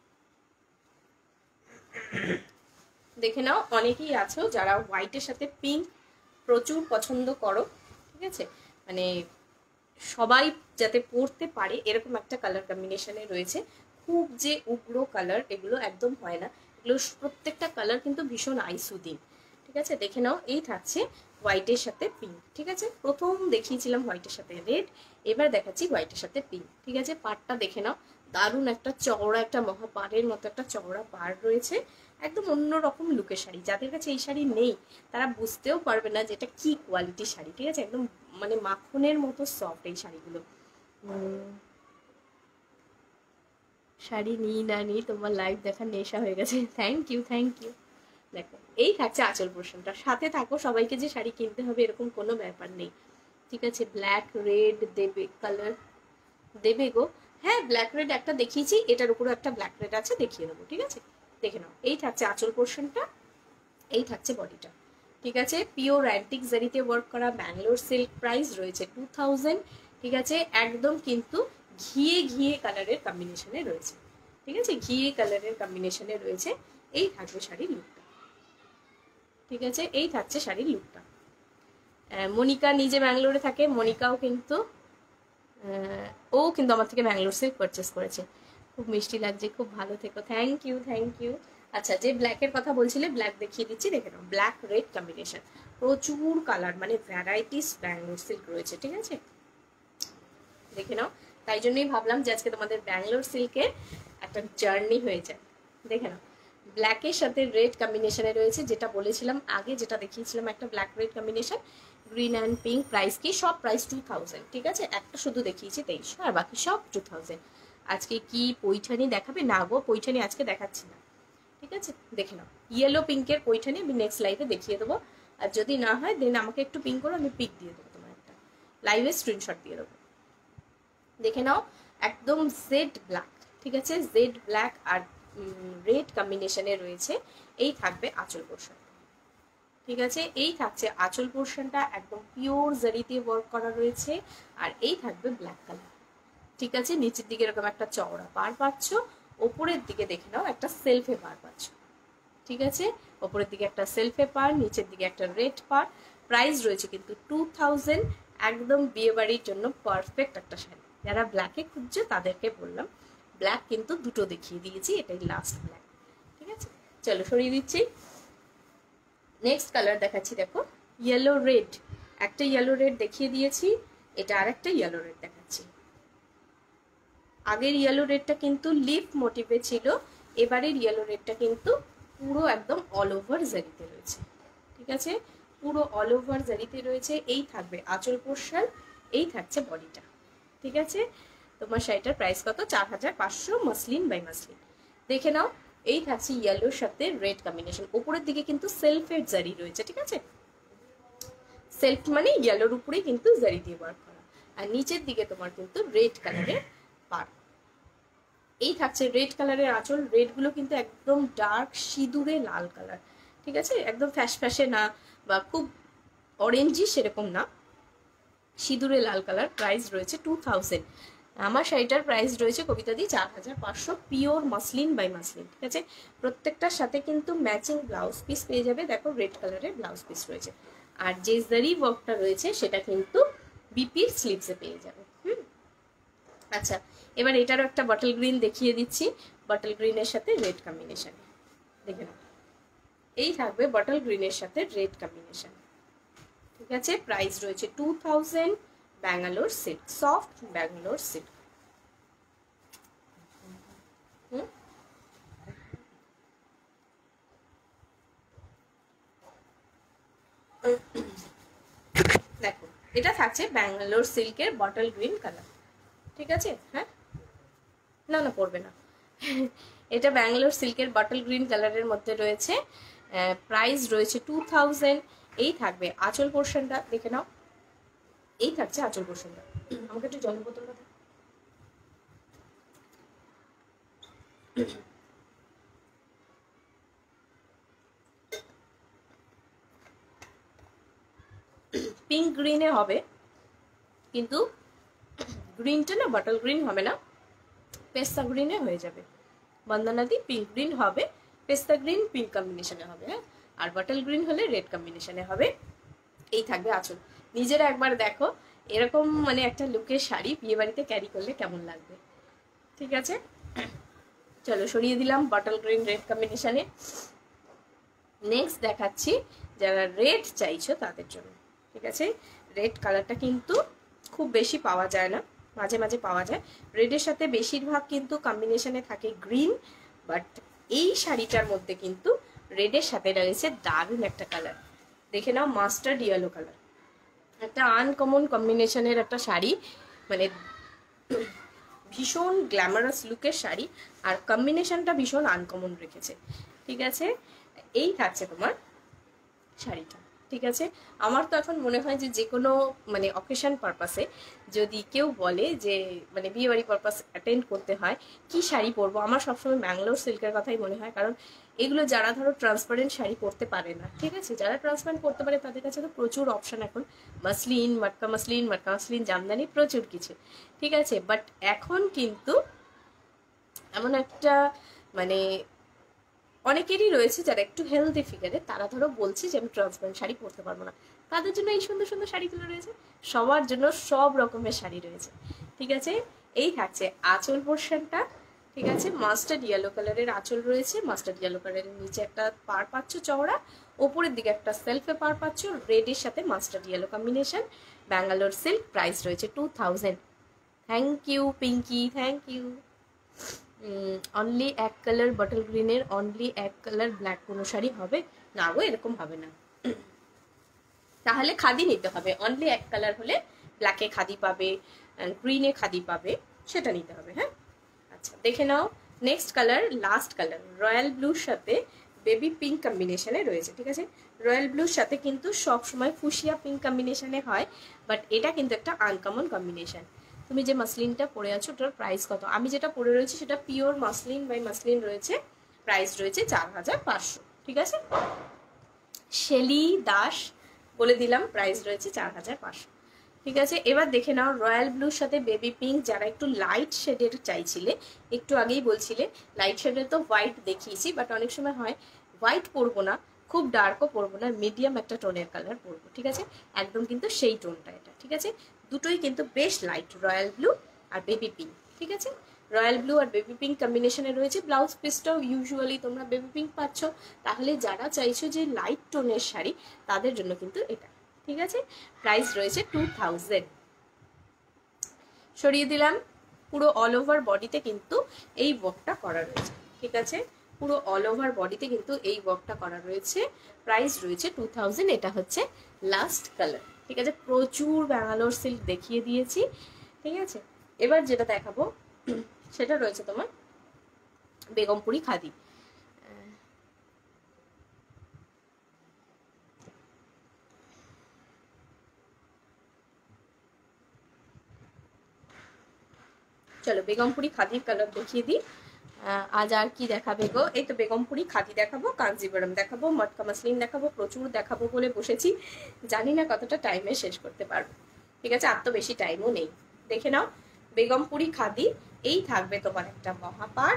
দেখে নাও, অনেকেই আছো যারা হোয়াইটের সাথে পিঙ্ক প্রচুর পছন্দ করো। ঠিক আছে, মানে সবাই যাতে পরতে পারে এরকম একটা কালার কম্বিনেশনে রয়েছে। খুব যে উগ্র কালার এগুলো একদম হয় না, এগুলো প্রত্যেকটা কালার কিন্তু ভীষণ আইসুদিন। ঠিক আছে, দেখে নাও। এই থাকছে হোয়াইটের সাথে পিঙ্ক। ঠিক আছে, প্রথম দেখিয়েছিলাম হোয়াইটের সাথে রেড, এবার দেখাচ্ছি হোয়াইটের সাথে পিঙ্ক। ঠিক আছে, পাড়টা দেখে নাও, দারুণ একটা চওড়া, একটা মহাপাড়ের মতো একটা চওড়া পাড় রয়েছে, একদম অন্যরকম লুকের শাড়ি। যাদের কাছে এই শাড়ি নেই তারা বুঝতেও পারবে না যে এটা কি কোয়ালিটির শাড়ি। ঠিক আছে, একদম মানে মাখনের মতো সফট এই শাড়িগুলো। শাড়ি নিই না নিই তোমার লাইভ দেখার নেশা হয়ে গেছে, থ্যাংক ইউ থ্যাংক ইউ। দেখো এই থাকছে আঁচল পোর্শনটা, সাথে থাকো, সবাইকে যে শাড়ি কিনতে হবে এরকম কোনো ব্যাপার নেই। ঠিক আছে, ব্ল্যাক রেড দেবে, কালার দেবে গো, হ্যাঁ ব্ল্যাক রেড একটা দেখিয়েছি, এটার উপরে একটা ব্ল্যাক রেড আছে, দেখিয়ে দেবো, ঠিক আছে? দেখে নাও। এই থাকছে আঁচল পোর্শনটা, এই থাকছে বডিটা, ঠিক আছে? পিওর অ্যান্টিক জারিতে ওয়ার্ক করা ব্যাঙ্গালোর সিল্ক, প্রাইস রয়েছে 2000, ঠিক আছে? একদম কিন্তু ঘিয়ে ঘিয়ে কালারের কম্বিনেশনে রয়েছে, ঠিক আছে? ঘিয়ে কালারের কম্বিনেশনে রয়েছে। এই থাকবে শাড়ির লুকটা, ঠিক আছে? এই থাকছে শাড়ির লুকটা। মনিকা নিজে ব্যাঙ্গালোরে থাকে, মনিকাও কিন্তু ও কিন্তু আমার থেকে ব্যাঙ্গালোর সিল্ক পারচেস করেছে। খুব মিষ্টি লাগছে, খুব ভালো থেকো, থ্যাংক ইউ থ্যাংক ইউ। আচ্ছা, যে ব্ল্যাকের কথা বলছিলে, ব্ল্যাক দেখিয়ে দিচ্ছি, দেখে নাও। ব্ল্যাক রেড কম্বিনেশন, প্রচুর কালার, মানে ভ্যারাইটিস ব্যাঙ্গালোর সিল্ক রয়েছে, ঠিক আছে? দেখে নাও। তাই জন্যই ভাবলাম যে আজকে তোমাদের ব্যাঙ্গালোর সিল্কের একটা জার্নি হয়ে যায়। দেখে নাও, ব্ল্যাকের সাথে রেড কম্বিনেশনে রয়েছে, যেটা বলেছিলাম আগে, যেটা দেখিয়েছিলাম একটা black red combination, green and pink. Price কি? সব প্রাইস 2000, ঠিক আছে? একটা শুধু দেখিয়েছি 2300, আর বাকি সব 2000। আজকে কি পৈঠানি দেখাবে? না গো, পৈঠানি আজকে দেখাচ্ছি না, ঠিক আছে? দেখে নাও, ইয়েলো পিঙ্কের পৈঠানি আমি নেক্সট লাইভে দেখিয়ে দেবো। আর যদি না হয় দেন আমাকে একটু পিঙ্ক করো, আমি পিক দিয়ে দেবো, তোমার একটা লাইভে স্ক্রিনশট দিয়ে দেবো। দেখে নাও, একদম জেড ব্ল্যাক, ঠিক আছে? জেড ব্ল্যাক আর রেড কম্বিনেশনে রয়েছে। এই থাকবে আঁচল পোর্শন, ঠিক আছে? এই থাকছে আঁচল পোর্শনটা, একদম পিওর জারিতে ওয়ার্ক করা রয়েছে। আর এই থাকবে ব্ল্যাক কালার, ঠিক আছে? নিচের দিকে এরকম একটা চওড়া পার পাচ্ছ, ওপরের দিকে দেখে নাও একটা সেলফে পার পাচ্ছ, ঠিক আছে? ওপরের দিকে একটা সেলফে পার, নিচের দিকে একটা রেড পার। প্রাইস রয়েছে কিন্তু 2000, একদম বিয়ে বাড়ির জন্য পারফেক্ট একটা শাড়ি। যারা ব্ল্যাকে খুঁজছে তাদেরকে বললাম, ব্ল্যাক কিন্তু দুটো দেখিয়ে দিয়েছি, এটাই লাস্ট ব্ল্যাক, ঠিক আছে? চলো সরিয়ে দিচ্ছি। নেক্সট কালার দেখাচ্ছি, দেখো, ইয়েলো রেড। একটা ইয়েলো রেড দেখিয়ে দিয়েছি, এটা আর একটা ইয়েলো রেড দেখাচ্ছি। আগের ইয়েলো রেডটা কিন্তু লিফ মোটিভে ছিল, এবারের ইয়েলো রেডটা কিন্তু পুরো একদম অল ওভার জারিতে রয়েছে, ঠিক আছে? পুরো অল ওভার জারিতে রয়েছে। এই থাকবে আঁচল পোর্শন, এই থাকছে বডিটা, ঠিক আছে? তোমার শাড়িটার প্রাইস কত? 4500, মাসলিন বাই মাসলিন। দেখে নাও, এই থাকছে ইয়েলোর সাথে রেড কম্বিনেশন। উপরের দিকে কিন্তু সেলফের জারি রয়েছে, ঠিক আছে? সেলফ মানে ইয়েলোর উপরেই কিন্তু জারি দিয়ে ওয়ার্ক করা। আর নিচের দিকে তোমার কিন্তু রেড কালারের পার। এই থাকছে রেড কালারের আঁচল। রেডগুলো কিন্তু একদম ডার্ক সিঁদুরে লাল কালার, ঠিক আছে? একদম ফ্যাশ ফ্যাশে না বা খুব অরেঞ্জি সেরকম না, সিঁদুরে লাল কালার। প্রাইস রয়েছে 2000। আমার শাড়িটার প্রাইস রয়েছে Kabita di 4500, pure muslin by muslin, ঠিক আছে? প্রত্যেকটার সাথে কিন্তু ম্যাচিং ব্লাউজ পিস পেয়ে যাবে। দেখো, রেড কালারের ব্লাউজ পিস রয়েছে। আর যে জারি ওয়ার্কটা রয়েছে সেটা কিন্তু বিপির স্লিভসে পেয়ে যাবে। আচ্ছা, এবার এটারও একটা বটল গ্রিন দেখিয়ে দিচ্ছি, বটল গ্রিনের সাথে রেড কম্বিনেশন। দেখে নাও, এই থাকবে বটল গ্রিনের সাথে রেড কম্বিনেশন, ঠিক আছে? প্রাইস রয়েছে 2000, Bangalore silk, soft Bangalore silk. দেখো, এটা থাকছে ব্যাঙ্গালোর সিল্কের বটল গ্রিন কালার, ঠিক আছে? হ্যাঁ, না না পড়বে না। এটা ব্যাঙ্গালোর সিল্কের বটল গ্রিন কালারের মধ্যে রয়েছে। প্রাইস রয়েছে 2000। এই থাকবে আঁচল পোর্শনটা, দেখে নাও। এই থাকছে আঁচল পোর্শনটা। আমাকে একটু জলের বোতলটা দাও। পিঙ্ক গ্রিনে হবে, কিন্তু গ্রিনটা না বটল গ্রিন হবে না, পেস্তা গ্রিনে হয়ে যাবে। বন্দনাদি পিঙ্ক গ্রিন হবে, পেস্তা গ্রিন পিঙ্ক কম্বিনেশনে হবে, হ্যাঁ? আর বটল গ্রিন হলে রেড কম্বিনেশনে হবে। এই থাকবে আঁচল। নিজেরা একবার দেখো, এরকম মানে একটা লুকের শাড়ি বিয়ে বাড়িতে ক্যারি করলে কেমন লাগবে, ঠিক আছে? চলো সরিয়ে দিলাম বটল গ্রিন রেড কম্বিনেশনে। নেক্সট দেখাচ্ছি যারা রেড চাইছো তাদের জন্য, ঠিক আছে? রেড কালারটা কিন্তু খুব বেশি পাওয়া যায় না, মাঝে মাঝে পাওয়া যায়। রেডের সাথে বেশিরভাগ কিন্তু কম্বিনেশনে থাকে গ্রিন, বাট এই শাড়িটার মধ্যে কিন্তু রেডের সাথে রয়েছে দারুণ একটা কালার। দেখে নাও, মাস্টার্ড ইয়েলো কালার, একটা আনকমন কম্বিনেশনের একটা শাড়ি, মানে ভীষণ গ্ল্যামারাস লুকের শাড়ি, আর কম্বিনেশনটা ভীষণ আনকমন রেখেছে, ঠিক আছে? এই থাকছে তোমার শাড়িটা, ঠিক আছে। আমার তো এখন মনে হয় যে যে কোনো মানে অকেশন পারপাসে যদি কেউ বলে যে মানে বিয়েবাড়ি পারপাস অ্যাটেন্ড করতে হয় কি শাড়ি পরবো, আমার সবসময় ব্যাঙ্গালোর সিল্কের কথাই মনে হয়। কারণ এগুলো যারা ধরো ট্রান্সপারেন্ট শাড়ি পরতে পারে না, ঠিক আছে, যারা ট্রান্সপারেন্ট করতে পারে তাদের কাছে তো প্রচুর অপশন এখন, মাসলিন, মাটকা মাসলিন, জামদানি, প্রচুর কিছু, ঠিক আছে। বাট এখন কিন্তু এমন একটা মানে অনেকেরই রয়েছে যারা একটু হেলদি ফিগারে, তারা ধরো বলছে যে আমি ট্রান্সপারেন্ট শাড়ি পরতে পারবো না, তাদের জন্য এই সুন্দর সুন্দর শাড়িগুলো রয়েছে। সবার জন্য সব রকমের শাড়ি রয়েছে, ঠিক আছে। এই থাকছে আঁচল পোর্শনটা, ঠিক আছে, মাস্টার্ড ইয়েলো কালারের আঁচল রয়েছে, মাস্টার্ড ইয়েলো কালারের নিচে একটা পার পাচ্ছ চওড়া, ওপরের দিকে একটা সেলফে পার পাচ্ছ, রেডের সাথে mustard yellow combination, Bangalore silk, price রয়েছে 2000। Thank you Pinky, thank you. Only এক কালার বটল গ্রিনের, অনলি এক কালার ব্ল্যাক কোনো শাড়ি হবে না গো, এরকম হবে না, তাহলে খাদি নিতে হবে। অনলি এক কালার হলে ব্ল্যাকে খাদি পাবে, গ্রিনে খাদি পাবে, সেটা নিতে হবে। হ্যাঁ, আচ্ছা দেখে নাও next colour, last colour, royal ব্লুর সাথে বেবি পিঙ্ক কম্বিনেশনে রয়েছে, ঠিক আছে। রয়্যাল ব্লুর সাথে কিন্তু সবসময় ফুশিয়া পিঙ্ক কম্বিনেশনে হয়, বাট এটা কিন্তু একটা আনকমন কম্বিনেশন। তুমি যে মাসলিনটা পরে আছো ওটার প্রাইস কত? আমি যেটা পরে রয়েছি সেটা পিওর মাসলিন বাই মাসলিন রয়েছে, প্রাইস রয়েছে 4500, ঠিক আছে। শেলি দাস বলে দিলাম, প্রাইস রয়েছে 4500, ঠিক আছে। এবার দেখে নাও রয়্যাল ব্লুর সাথে বেবি পিঙ্ক, যারা একটু লাইট শেডের চাইছিলে, একটু আগেই বলছিলে লাইট শেডের তো হোয়াইট দেখিয়েছি, বাট অনেক সময় হয় হোয়াইট পরবো না, খুব ডার্কও পরবো না, মিডিয়াম একটা টোনের কালার পরবো, ঠিক আছে। একদম কিন্তু সেই টোনটা এটা, ঠিক আছে। দুটোই কিন্তু বেশ লাইট, রয়্যাল ব্লু আর বেবি পিঙ্ক, ঠিক আছে। রয়্যাল ব্লু আর বেবি পিঙ্ক কম্বিনেশনে রয়েছে। ব্লাউজ পিসটাও ইউজুয়ালি তোমরা বেবি পিঙ্ক পাচ্ছ, তাহলে যারা চাইছো যে লাইট টোনের শাড়ি তাদের জন্য কিন্তু এটা, ঠিক আছে। প্রাইস রয়েছে 2000। সরিয়ে দিলাম। পুরো অল ওভার বডিতে কিন্তু এই ওয়ার্কটা করা রয়েছে, ঠিক আছে। পুরো অল ওভার বডিতে কিন্তু এই ওয়ার্কটা করা রয়েছে, প্রাইস রয়েছে 2000। এটা হচ্ছে লাস্ট কালার, ঠিক আছে। প্রচুর ব্যাঙ্গালোর সিল্ক দেখিয়ে দিয়েছি, ঠিক আছে। এবার যেটা দেখাবো সেটা রয়েছে তোমার বেগমপুরি খাদি। চলো বেগমপুরি খাদির কালার দেখিয়ে দিই। আজ আর কি দেখাবে গো? এই তো বেগমপুরি খাদি দেখাবো, কাঞ্জিবরম দেখাবো, মটকা মাসলিন দেখাবো, প্রচুর দেখাবো বলে বসেছি, জানি না কতটা টাইমে শেষ করতে পারবো, ঠিক আছে। আর তো বেশি টাইমও নেই। দেখে নাও বেগমপুরি খাদি, এই থাকবে তোমার একটা মহাপার,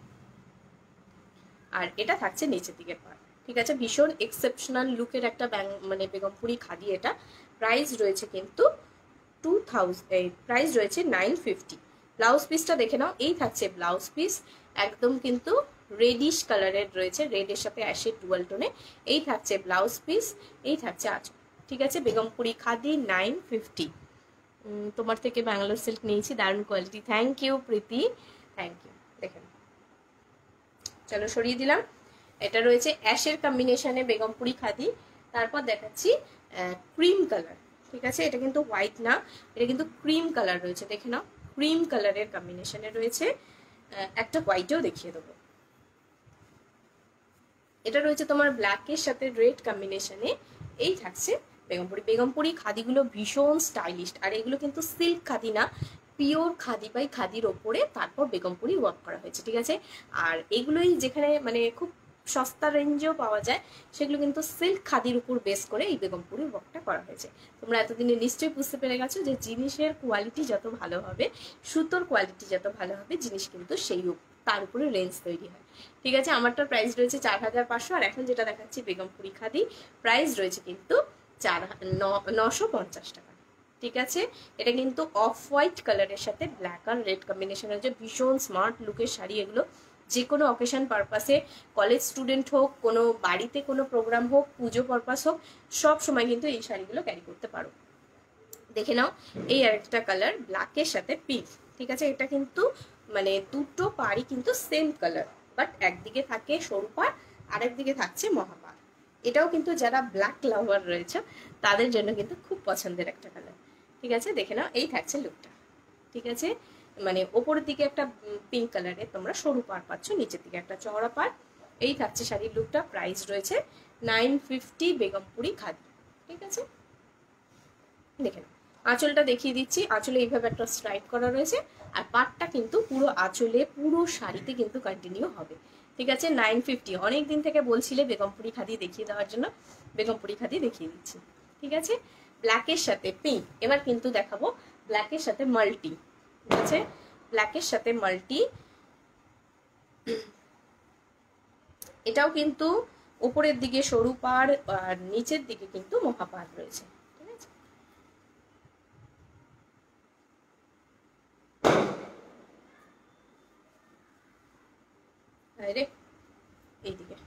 আর এটা থাকছে নিচের দিকের পার, ঠিক আছে। ভীষণ এক্সেপশনাল লুকের একটা মানে বেগমপুরি খাদি। এটা প্রাইস রয়েছে কিন্তু 2000, প্রাইস রয়েছে 950। ব্লাউজ পিসটা দেখে নাও, এই থাকছে ব্লাউজ পিস, একদম কিন্তু রেডিশ কালারের রয়েছে, রেডের সাথে অ্যাশেড ডুয়াল টোনে। এই থাকছে ব্লাউজ পিস, এই থাকছে আঁচল, ঠিক আছে। বেগমপুরি খাদি 950। তোমার থেকে ব্যাঙ্গালোর সিল্ক নিয়েছি, দারুণ quality, thank you Preeti, thank you. দেখেন, চলো সরিয়ে দিলাম। এটা রয়েছে অ্যাশের কম্বিনেশনে বেগমপুরি খাদি। তারপর দেখাচ্ছি ক্রিম কালার, ঠিক আছে। এটা কিন্তু হোয়াইট না, এটা কিন্তু ক্রিম কালার রয়েছে, দেখে নাও ক্রিম কালারের কম্বিনেশনে রয়েছে। একটা হোয়াইটও দেখিয়ে দেবো। এটা রয়েছে তোমার ব্ল্যাকের সাথে রেড কম্বিনেশনে। এই থাকছে বেগমপুরি। বেগমপুরি খাদিগুলো ভীষণ স্টাইলিশ, আর এগুলো কিন্তু সিল্ক খাদি না, পিওর খাদি বাই খাদির ওপরে তারপর বেগমপুরি ওয়ার্ক করা হয়েছে, ঠিক আছে। আর এগুলোই যেখানে মানে খুব সস্তা রেঞ্জেও পাওয়া যায়, সেগুলো কিন্তু সিল্ক খাদির উপর বেস করে এই বেগমপুরি ওয়ার্কটা করা হয়েছে। তোমরা এতদিনে নিশ্চয়ই বুঝতে পেরে গেছো যে জিনিসের কোয়ালিটি যত ভালো হবে, সুতোর কোয়ালিটি যত ভালো হবে, জিনিস কিন্তু সেই তার উপরে রেঞ্জ তৈরি হয়, ঠিক আছে। আমারটার প্রাইস রয়েছে 4500, আর এখন যেটা দেখাচ্ছি বেগমপুরি খাদি, প্রাইস রয়েছে কিন্তু 950 টাকা, ঠিক আছে। এটা কিন্তু অফ হোয়াইট কালারের সাথে ব্ল্যাক আর রেড কম্বিনেশন হচ্ছে, ভীষণ স্মার্ট লুকের শাড়ি এগুলো। যে কোনো অকেশন পারপাসে, কলেজ স্টুডেন্ট হোক, কোনো বাড়িতে কোনো প্রোগ্রাম হোক, পুজো পারপাস হোক, সব সময় কিন্তু এই শাড়িগুলো ক্যারি করতে পারো। দেখে নাও এই আরেকটা কালার ব্ল্যাকের সাথে পিঙ্ক, ঠিক আছে। এটা কিন্তু মানে দুটো পাড়ই কিন্তু সেম কালার, বাট একদিকে থাকে সরু পাড়, আরেকদিকে থাকছে মহাপাড়। এটাও কিন্তু যারা ব্ল্যাক লাভার রয়েছে তাদের জন্য কিন্তু খুব পছন্দের একটা কালার, ঠিক আছে। দেখে নাও এই থাকছে লুকটা, ঠিক আছে। মানে ওপরের দিকে একটা পিঙ্ক কালারের তোমরা সরু পাড় পাচ্ছ, নিচের দিকে একটা চওড়া পাড়। এই থাকছে শাড়ির লুকটা, প্রাইস রয়েছে 950 বেগমপুরি খাদি, ঠিক আছে, দেখে নাও। আঁচলটা দেখিয়ে দিচ্ছি, আঁচলে এইভাবে একটা স্ট্রাইপ করা রয়েছে, আর পাটটা কিন্তু পুরো আঁচলে পুরো শাড়িতে কিন্তু কন্টিনিউ হবে। ঠিক আছে, 950। অনেক দিন থেকে বলছিলে বেগমপুরি খাদি দেখিয়ে দেওয়ার জন্য, বেগমপুরি খাদি দেখিয়ে দিচ্ছি। ঠিক আছে, ব্ল্যাকের সাথে পিঙ্ক, এবার কিন্তু দেখাবো ব্ল্যাকের সাথে মাল্টি। ঠিক আছে, ব্ল্যাকের সাথে মাল্টি, এটাও কিন্তু উপরের দিকে সরু পাড় আর নিচের দিকে কিন্তু মহাপাড় রয়েছে। ঠিক আছে, এইদিকে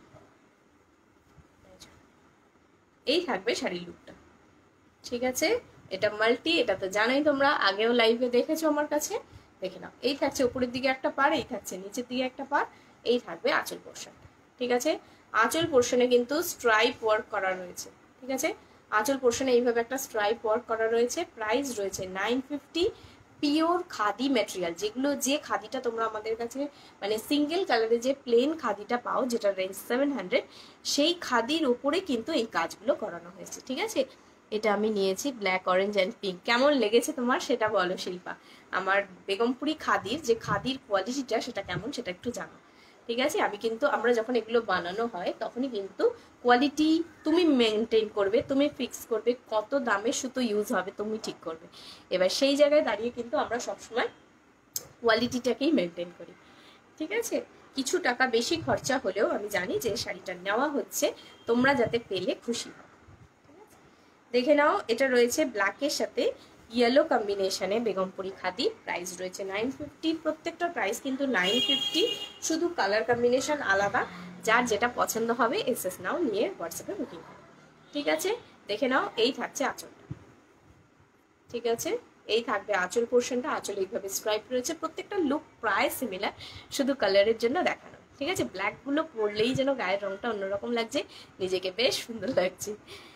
এই থাকবে শাড়ির লুকটা। ঠিক আছে, এটা মাল্টি, এটা তো জানোই তোমরা, আগেও লাইভে দেখেছো আমার কাছে, দেখে নাও। এই থাকছে উপরের দিকে একটা পাড়, এই থাকছে নিচের দিকে একটা পাড়, এই থাকবে আঁচল পোর্শন। ঠিক আছে, আঁচল পোর্শনে কিন্তু স্ট্রাইপ ওয়ার্ক করা রয়েছে। ঠিক আছে, আঁচল পোর্শনে এইভাবে একটা স্ট্রাইপ ওয়ার্ক করা রয়েছে। প্রাইস রয়েছে 950। পিওর খাদি ম্যাটেরিয়াল, যেগুলো যে খাদিটা তোমরা আমাদের কাছে মানে সিঙ্গেল কালারে যে প্লেন খাদিটা পাও, যেটা রেঞ্জ 700, সেই খাদির উপরে কিন্তু এই কাজগুলো করানো হয়েছে। ঠিক আছে, এটা আমি নিয়েছি ব্ল্যাক, অরেঞ্জ অ্যান্ড পিঙ্ক। কেমন লেগেছে তোমার সেটা বলো শিল্পা, আমার বেগমপুরি খাদির যে খাদির কোয়ালিটিটা সেটা কেমন সেটা একটু জানো। ঠিক আছে, আমি কিন্তু আমরা যখন এগুলো বানানো হয় তখনই কিন্তু কোয়ালিটি তুমি মেনটেন করবে, তুমি ফিক্স করবে কত দামের সুতো ইউজ হবে তুমি ঠিক করবে। এবার সেই জায়গায় দাঁড়িয়ে কিন্তু আমরা সবসময় কোয়ালিটিটাকেই মেনটেন করি। ঠিক আছে, কিছু টাকা বেশি খরচা হলেও আমি জানি যে শাড়িটা নেওয়া হচ্ছে, তোমরা যাতে পেলে খুশি হও। দেখে নাও, এটা রয়েছে ব্ল্যাকের সাথে ইয়েলো কম্বিনেশনে বেগমপুরি খাদি। প্রাইস রয়েছে 950। প্রত্যেকটা প্রাইস কিন্তু 950, শুধু কালার কম্বিনেশন আলাদা। যার যেটা পছন্দ হবে এসএস নাও নিয়ে হোয়াটসঅ্যাপে বুকিং করো। ঠিক আছে, দেখে নাও, এই থাকছে আঁচলটা। ঠিক আছে, এই থাকবে আঁচল পোর্শনটা, আঁচল এইভাবে স্ট্রাইপ রয়েছে। প্রত্যেকটা লুক প্রায় সিমিলার, শুধু কালারের জন্য দেখানো। ঠিক আছে, ব্ল্যাকগুলো পরলেই যেন গায়ের রংটা অন্যরকম লাগছে, নিজেকে বেশ সুন্দর লাগছে।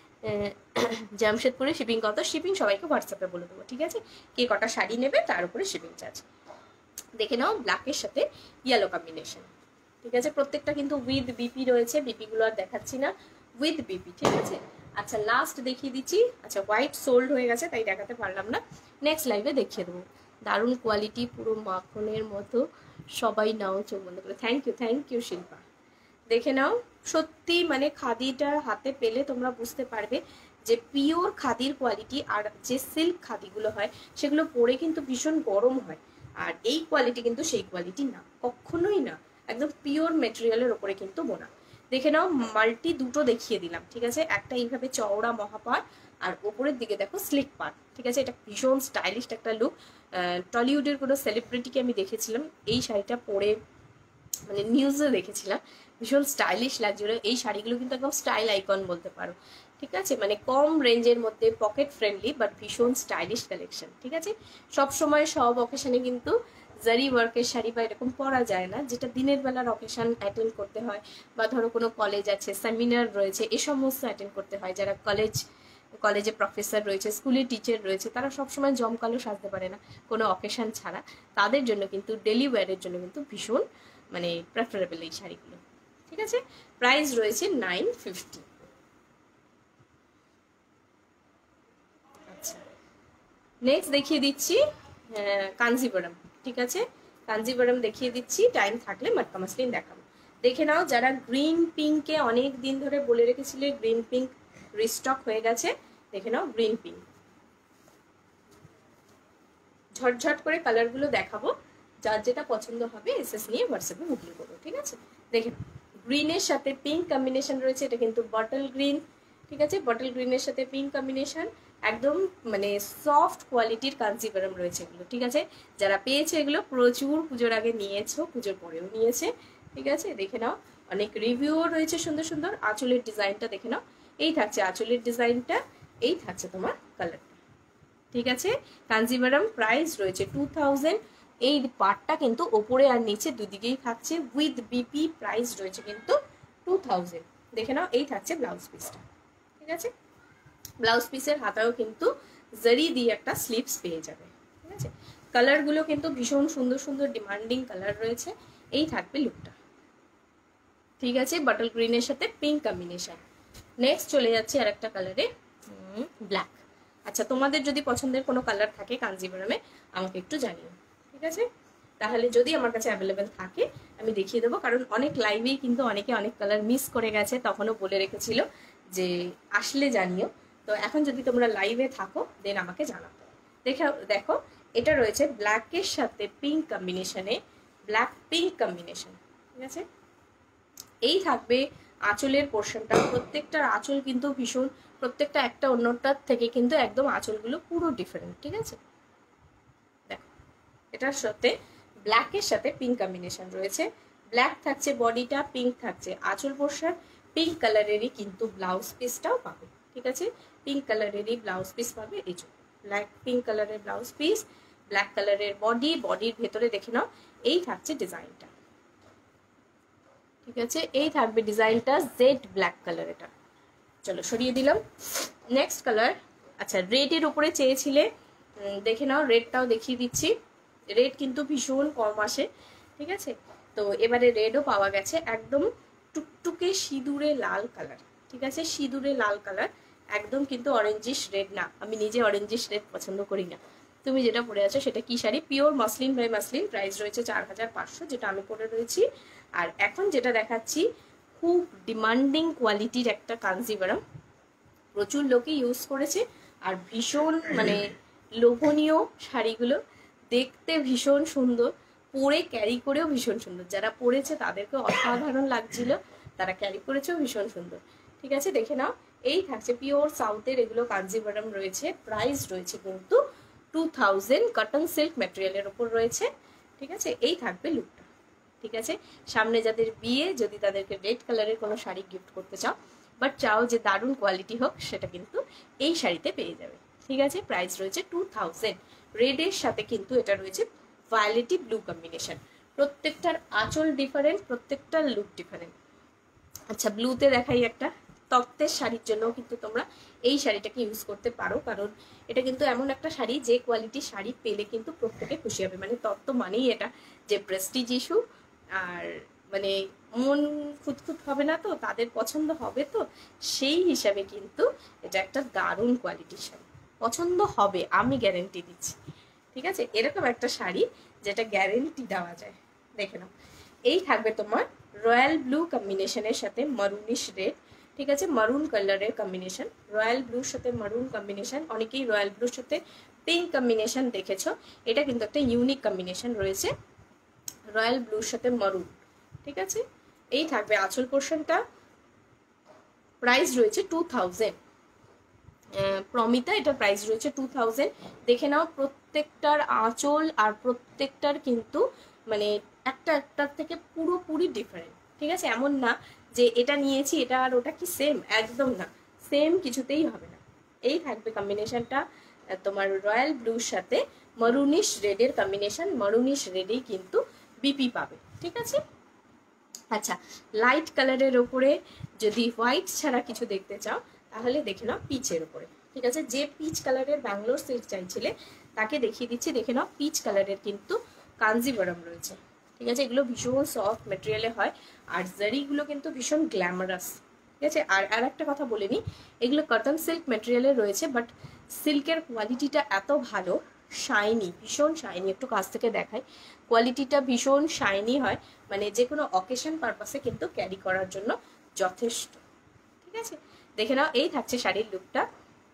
জামশেদপুরে শিপিং কত? শিপিং সবাইকে হোয়াটসঅ্যাপে বলে দেবো। ঠিক আছে, কে কটা শাড়ি নেবে তার উপরে শিপিং চার্জ। দেখে নাও, ব্ল্যাকের সাথে ইয়েলো কম্বিনেশন। ঠিক আছে, প্রত্যেকটা কিন্তু উইথ বিপি রয়েছে, বিপিগুলো আর দেখাচ্ছি না, উইথ বিপি। ঠিক আছে, আচ্ছা লাস্ট দেখিয়ে দিচ্ছি। আচ্ছা, হোয়াইট সোল্ড হয়ে গেছে তাই দেখাতে পারলাম না, নেক্সট লাইভে দেখিয়ে দেবো। দারুণ কোয়ালিটি, পুরো মাখনের মতো। সবাই নাও চোখ বন্ধ করে। Thank you Shilpa. দেখে নাও, সত্যি মানে খাদিটা হাতে পেলে তোমরা বুঝতে পারবে যে পিওর খাদির কোয়ালিটি। আর যে সিল্ক খাদিগুলো হয় সেগুলো পরে কিন্তু ভীষণ গরম হয়, আর এই কোয়ালিটি কিন্তু সেই কোয়ালিটি না, কখনোই না। একদম পিওর মেটেরিয়ালের ওপরে কিন্তু বোনা। দেখে নাও, মাল্টি দুটো দেখিয়ে দিলাম। ঠিক আছে, একটা এইভাবে চওড়া মহাপাড়, আর ওপরের দিকে দেখো স্লিক পাড়। ঠিক আছে, এটা ভীষণ স্টাইলিশ একটা লুক। টলিউডের কোনো সেলিব্রিটিকে আমি দেখেছিলাম এই শাড়িটা পরে, মানে নিউজে দেখেছিলাম, ভীষণ স্টাইলিশ লাগছিল। এই শাড়িগুলো কিন্তু একদম স্টাইল আইকন বলতে পারো। ঠিক আছে, মানে কম রেঞ্জের মধ্যে পকেট ফ্রেন্ডলি বাট ভীষণ স্টাইলিশ কালেকশন। ঠিক আছে, সব সময় সব অকেশনে কিন্তু জারি ওয়ার্কের শাড়ি বা এরকম পরা যায় না, যেটা দিনের বেলার অকেশন অ্যাটেন্ড করতে হয়, বা ধরো কোনো কলেজ আছে, সেমিনার রয়েছে, এ সমস্ত অ্যাটেন্ড করতে হয়। যারা কলেজে প্রফেসর রয়েছে, স্কুলের টিচার রয়েছে, তারা সবসময় জমকালো সাজতে পারে না কোনো অকেশন ছাড়া। তাদের জন্য কিন্তু ডেলি ওয়্যারের জন্য কিন্তু ভীষণ মানে প্রেফারেবল এই শাড়িগুলো। ঠিক আছে, প্রাইস রয়েছে 950। আচ্ছা, নেক্সট দেখিয়ে দিচ্ছি কাঞ্জিবরম। ঠিক আছে, কাঞ্জিবরম দেখিয়ে দিচ্ছি, টাইম থাকলে মাটকা মাসলিন দেখাবো। দেখে নাও, যারা গ্রিন পিঙ্কে অনেক দিন ধরে বলে রেখেছিলে গ্রিন পিঙ্ক রিস্টক হয়ে গেছে, দেখে নাও গ্রিন পিঙ্ক। ঝটঝট করে কালারগুলো দেখাবো, যার যেটা পছন্দ হবে এসএস নিয়ে হোয়াটসঅ্যাপে বুকিং করবো। ঠিক আছে, দেখে গ্রিনের সাথে পিঙ্ক কম্বিনেশন রয়েছে, এটা কিন্তু বটল গ্রিন। ঠিক আছে, বটল গ্রিনের সাথে পিঙ্ক কম্বিনেশন, একদম মানে সফট কোয়ালিটির কাঞ্জিবরম রয়েছে এগুলো। ঠিক আছে, যারা পেয়েছে এগুলো প্রচুর পুজোর আগে নিয়েছো, পুজোর পরেও নিয়েছে। ঠিক আছে, দেখে নাও, অনেক রিভিউও রয়েছে সুন্দর সুন্দর। আঁচলের ডিজাইনটা দেখে নাও, এই থাকছে আঁচলের ডিজাইনটা, এই থাকছে তোমার কালারটা। ঠিক আছে, কাঞ্জিবরম প্রাইস রয়েছে 2000। এই পার্টটা কিন্তু ওপরে আর নিচে দুদিকেই থাকছে উইথ বিপি। প্রাইস রয়েছে কিন্তু 2000। দেখে নাও, এই থাকছে ব্লাউজ পিসটা। ঠিক আছে, ব্লাউজ পিসের হাতাও কিন্তু জারি দিয়ে একটা স্লিভস পেয়ে যাবে। ঠিক আছে, কালারগুলো কিন্তু ভীষণ সুন্দর সুন্দর ডিমান্ডিং কালার রয়েছে। এই থাকবে লুকটা। ঠিক আছে, বটল গ্রিনের সাথে পিঙ্ক কম্বিনেশন। নেক্সট চলে যাচ্ছে আর একটা কালারে, ব্ল্যাক। আচ্ছা, তোমাদের যদি পছন্দের কোনো কালার থাকে কাঞ্জিভারামে আমাকে একটু জানিও, ঠিক আছে? তাহলে যদি আমার কাছে অ্যাভেলেবেল থাকে আমি দেখিয়ে দেবো, কারণ অনেক লাইভেই কিন্তু অনেকে অনেক কালার মিস করে গেছে, তখনও বলে রেখেছিল যে আসলে জানিও। তো এখন যদি তোমরা লাইভে থাকো দেন আমাকে জানাও। দেখো এটা রয়েছে ব্ল্যাকের সাথে পিঙ্ক কম্বিনেশনে, ব্ল্যাক পিঙ্ক কম্বিনেশন, ঠিক আছে? এই থাকবে আঁচলের পোর্শনটা। প্রত্যেকটার আঁচল কিন্তু ভীষণ, প্রত্যেকটা একটা অন্যটার থেকে কিন্তু একদম আঁচলগুলো পুরো ডিফারেন্ট, ঠিক আছে? দেখো এটার সাথে ব্ল্যাকের সাথে পিঙ্ক কম্বিনেশন রয়েছে। ব্ল্যাক থাকছে বডিটা, পিঙ্ক থাকছে আঁচল পোর্শন, পিঙ্ক কালারেরই কিন্তু ব্লাউজ পিসটাও পাবে, ঠিক আছে? পিঙ্ক কালারেরই ব্লাউজ পিস পাবে। এই যে ব্ল্যাক পিঙ্ক কালারের ব্লাউজ পিস, ব্ল্যাক কালারের বডি, বডির ভেতরে দেখে নাও এই থাকছে ডিজাইনটা, ঠিক আছে? এই থাকবে ডিজাইনটা জেড ব্ল্যাক কালার। এটা চলো সরিয়ে দিলাম। নেক্সট কালার, আচ্ছা রেডের উপরে চেয়েছিলে, দেখে নাও রেডটাও দেখিয়ে দিচ্ছি। রেড কিন্তু ভীষণ কম আসে, ঠিক আছে? তো এবারে রেডও পাওয়া গেছে, একদম টুকটুকে সিঁদুরে লাল কালার, ঠিক আছে? সিঁদুরে লাল কালার, একদম কিন্তু অরেঞ্জিশ রেড না। আমি নিজে অরেঞ্জিশ রেড পছন্দ করি না। তুমি যেটা পরে আছো সেটা কি sari? Pure muslin by muslin, price রয়েছে 4500, যেটা আমি পরে রয়েছি। আর এখন যেটা দেখাচ্ছি খুব ডিমান্ডিং কোয়ালিটির একটা কাঞ্জিভারাম, প্রচুর লোকে ইউজ করেছে আর ভীষণ মানে লোভনীয় শাড়িগুলো, দেখতে ভীষণ সুন্দর, পরে ক্যারি করেও ভীষণ সুন্দর। যারা পরেছে তাদেরকে অসাধারণ লাগছিল, তারা ক্যারি করেছেও ভীষণ সুন্দর, ঠিক আছে? দেখে নাও এই থাকছে পিওর সাউথের এগুলো কাঞ্জিভারাম রয়েছে, প্রাইস রয়েছে কিন্তু 2000, কটন সিল্ক ম্যাটেরিয়ালের ওপর রয়েছে, ঠিক আছে? এই থাকবে লুকটা, ঠিক আছে? সামনে যাদের বিয়ে, যদি তাদেরকে রেড কালারের কোনো শাড়ি গিফট করতে চাও বাট চাও যে দারুণ কোয়ালিটি হোক, সেটা কিন্তু এই শাড়িতে পেয়ে যাবে, ঠিক আছে? প্রাইস রয়েছে 2000। রেডের সাথে কিন্তু এটা রয়েছে ভায়োলেটি ব্লু কম্বিনেশন। প্রত্যেকটার আঁচল ডিফারেন্ট, প্রত্যেকটার লুক ডিফারেন্ট। আচ্ছা ব্লুতে দেখাই একটা, তত্ত্বের শাড়ির জন্য কিন্তু তোমরা এই শাড়িটাকে ইউজ করতে পারো, কারণ এটা কিন্তু এমন একটা শাড়ি যে কোয়ালিটির শাড়ি পেলে কিন্তু প্রত্যেকে খুশি হবে। মানে তত্ত্ব মানেই এটা যে প্রেস্টিজ ইস্যু, আর মানে মন খুঁতখুত হবে না তো, তাদের পছন্দ হবে তো, সেই হিসাবে কিন্তু এটা একটা দারুণ কোয়ালিটির শাড়ি, পছন্দ হবে আমি গ্যারেন্টি দিচ্ছি, ঠিক আছে? এরকম একটা শাড়ি যেটা গ্যারেন্টি দেওয়া যায়। দেখে নাও এই থাকবে তোমার রয়্যাল ব্লু কম্বিনেশনের সাথে মারুনিশ রেড, ঠিক আছে? মারুন কালারের কম্বিনেশন, রয়্যাল ব্লুর সাথে মারুন কম্বিনেশন। অনেকেই রয়্যাল ব্লুর সাথে পিঙ্ক কম্বিনেশন দেখেছো, এটা কিন্তু একটা ইউনিক কম্বিনেশন রয়েছে, রয়্যাল ব্লুর সাথে মারুন, ঠিক আছে? এই থাকবে আঁচল পোর্শনটা, প্রাইস রয়েছে 2000। প্রমিতা এটা প্রাইস রয়েছে 2000। দেখে নাও প্রত্যেকটার আঁচল আর প্রত্যেকটার কিন্তু মানে একটা একটার থেকে পুরোপুরি ডিফারেন্ট, ঠিক আছে? এমন না যে এটা নিয়েছি এটা আর ওটা কি সেম, একদম না, সেম কিছুতেই হবে না। এই থাকবে কম্বিনেশনটা তোমার রয়্যাল ব্লুর সাথে মারুনিশ রেডের কম্বিনেশন, মারুনিশ রেডেই কিন্তু বিপি পাবে, ঠিক আছে? আচ্ছা লাইট কালারের ওপরে যদি হোয়াইট ছাড়া কিছু দেখতে চাও তাহলে দেখে নাও পিচের ওপরে, ঠিক আছে? যে পিচ কালারের ব্যাঙ্গালোর সিল্ক চাইছিলে তাকে দেখিয়ে দিচ্ছি। দেখে নাও পিচ কালারের কিন্তু কাঞ্জিভারাম রয়েছে, ঠিক আছে? এগুলো ভীষণ সফট মেটেরিয়ালে হয় আর জারিগুলো কিন্তু ভীষণ গ্ল্যামারাস, ঠিক আছে? আর একটা কথা বলে নিই, এগুলো কটন সিল্ক মেটেরিয়ালে রয়েছে বাট সিল্কের কোয়ালিটিটা এত ভালো, শাইনি, ভীষণ শাইনি। একটু কাছ থেকে দেখাই, কোয়ালিটিটা ভীষণ শাইনি হয়, মানে যে কোনো অকেশন পারপাসে কিন্তু ক্যারি করার জন্য যথেষ্ট, ঠিক আছে? দেখে নাও এই থাকছে শাড়ির লুকটা।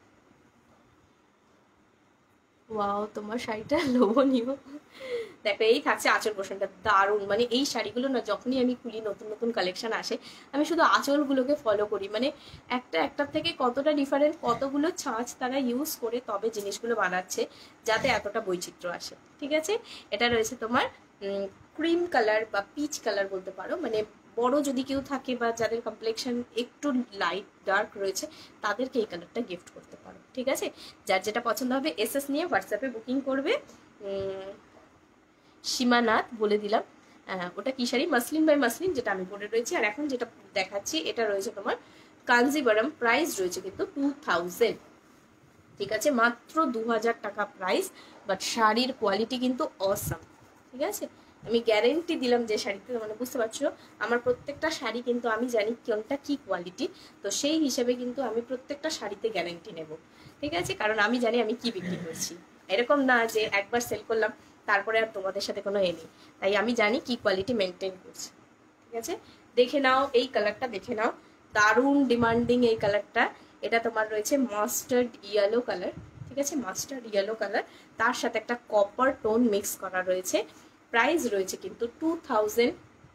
ওয়াও তোমার শাড়িটা লোভনীয়। দেখো এই থাকছে আঁচল পোর্শনটা, দারুণ। মানে এই শাড়িগুলো না যখনই আমি খুলি, নতুন নতুন কালেকশন আসে, আমি শুধু আঁচলগুলোকে ফলো করি, মানে একটা একটার থেকে কতটা ডিফারেন্ট, কতগুলো ছাঁচ তারা ইউজ করে তবে জিনিসগুলো বানাচ্ছে যাতে এতটা বৈচিত্র্য আসে, ঠিক আছে? এটা রয়েছে তোমার ক্রিম কালার বা পিচ কালার বলতে পারো, মানে বড় যদি কেউ থাকে বা যাদের কমপ্লেকশন একটু লাইট ডার্ক রয়েছে তাদেরকে এই কালারটা গিফট করতে পারো, ঠিক আছে? যার যেটা পছন্দ হবে এসএস নিয়ে হোয়াটসঅ্যাপে বুকিং করবে। সীমানাথ বলে দিলাম, ওটা কি শাড়ি? মাসলিন বাই মাসলিন, যেটা আমি পরে রয়েছি। আর এখন যেটা দেখাচ্ছি এটা রয়েছে তোমার কাঞ্জিভারাম, প্রাইস রয়েছে কিন্তু 2000, ঠিক আছে? মাত্র 2000 টাকা প্রাইস, বাট শাড়ির কোয়ালিটি কিন্তু অসাম, ঠিক আছে? আমি গ্যারেন্টি দিলাম যে শাড়িতে, মানে বুঝতে পারছো আমার প্রত্যেকটা শাড়ি কিন্তু আমি জানি কোনটা কি কোয়ালিটি, তো সেই হিসেবে কিন্তু আমি প্রত্যেকটা শাড়িতে গ্যারেন্টি নেব, ঠিক আছে, কারণ আমি জানি আমি কি বিক্রি করছি। এরকম না যে একবার সেল করলাম তারপরে আর তোমাদের সাথে কোনো নেই, তাই আমি জানি কি কোয়ালিটি মেনটেন করছি, ঠিক আছে। দেখে নাও এই কালারটা, দেখে নাও দারুণ ডিমান্ডিং এই কালারটা। এটা তোমার রয়েছে মাস্টার্ড ইয়েলো কালার, ঠিক আছে, মাস্টার্ড ইয়েলো কালার, তার সাথে একটা কপার টোন মিক্স করা রয়েছে। প্রাইস রয়েছে কিন্তু 2000।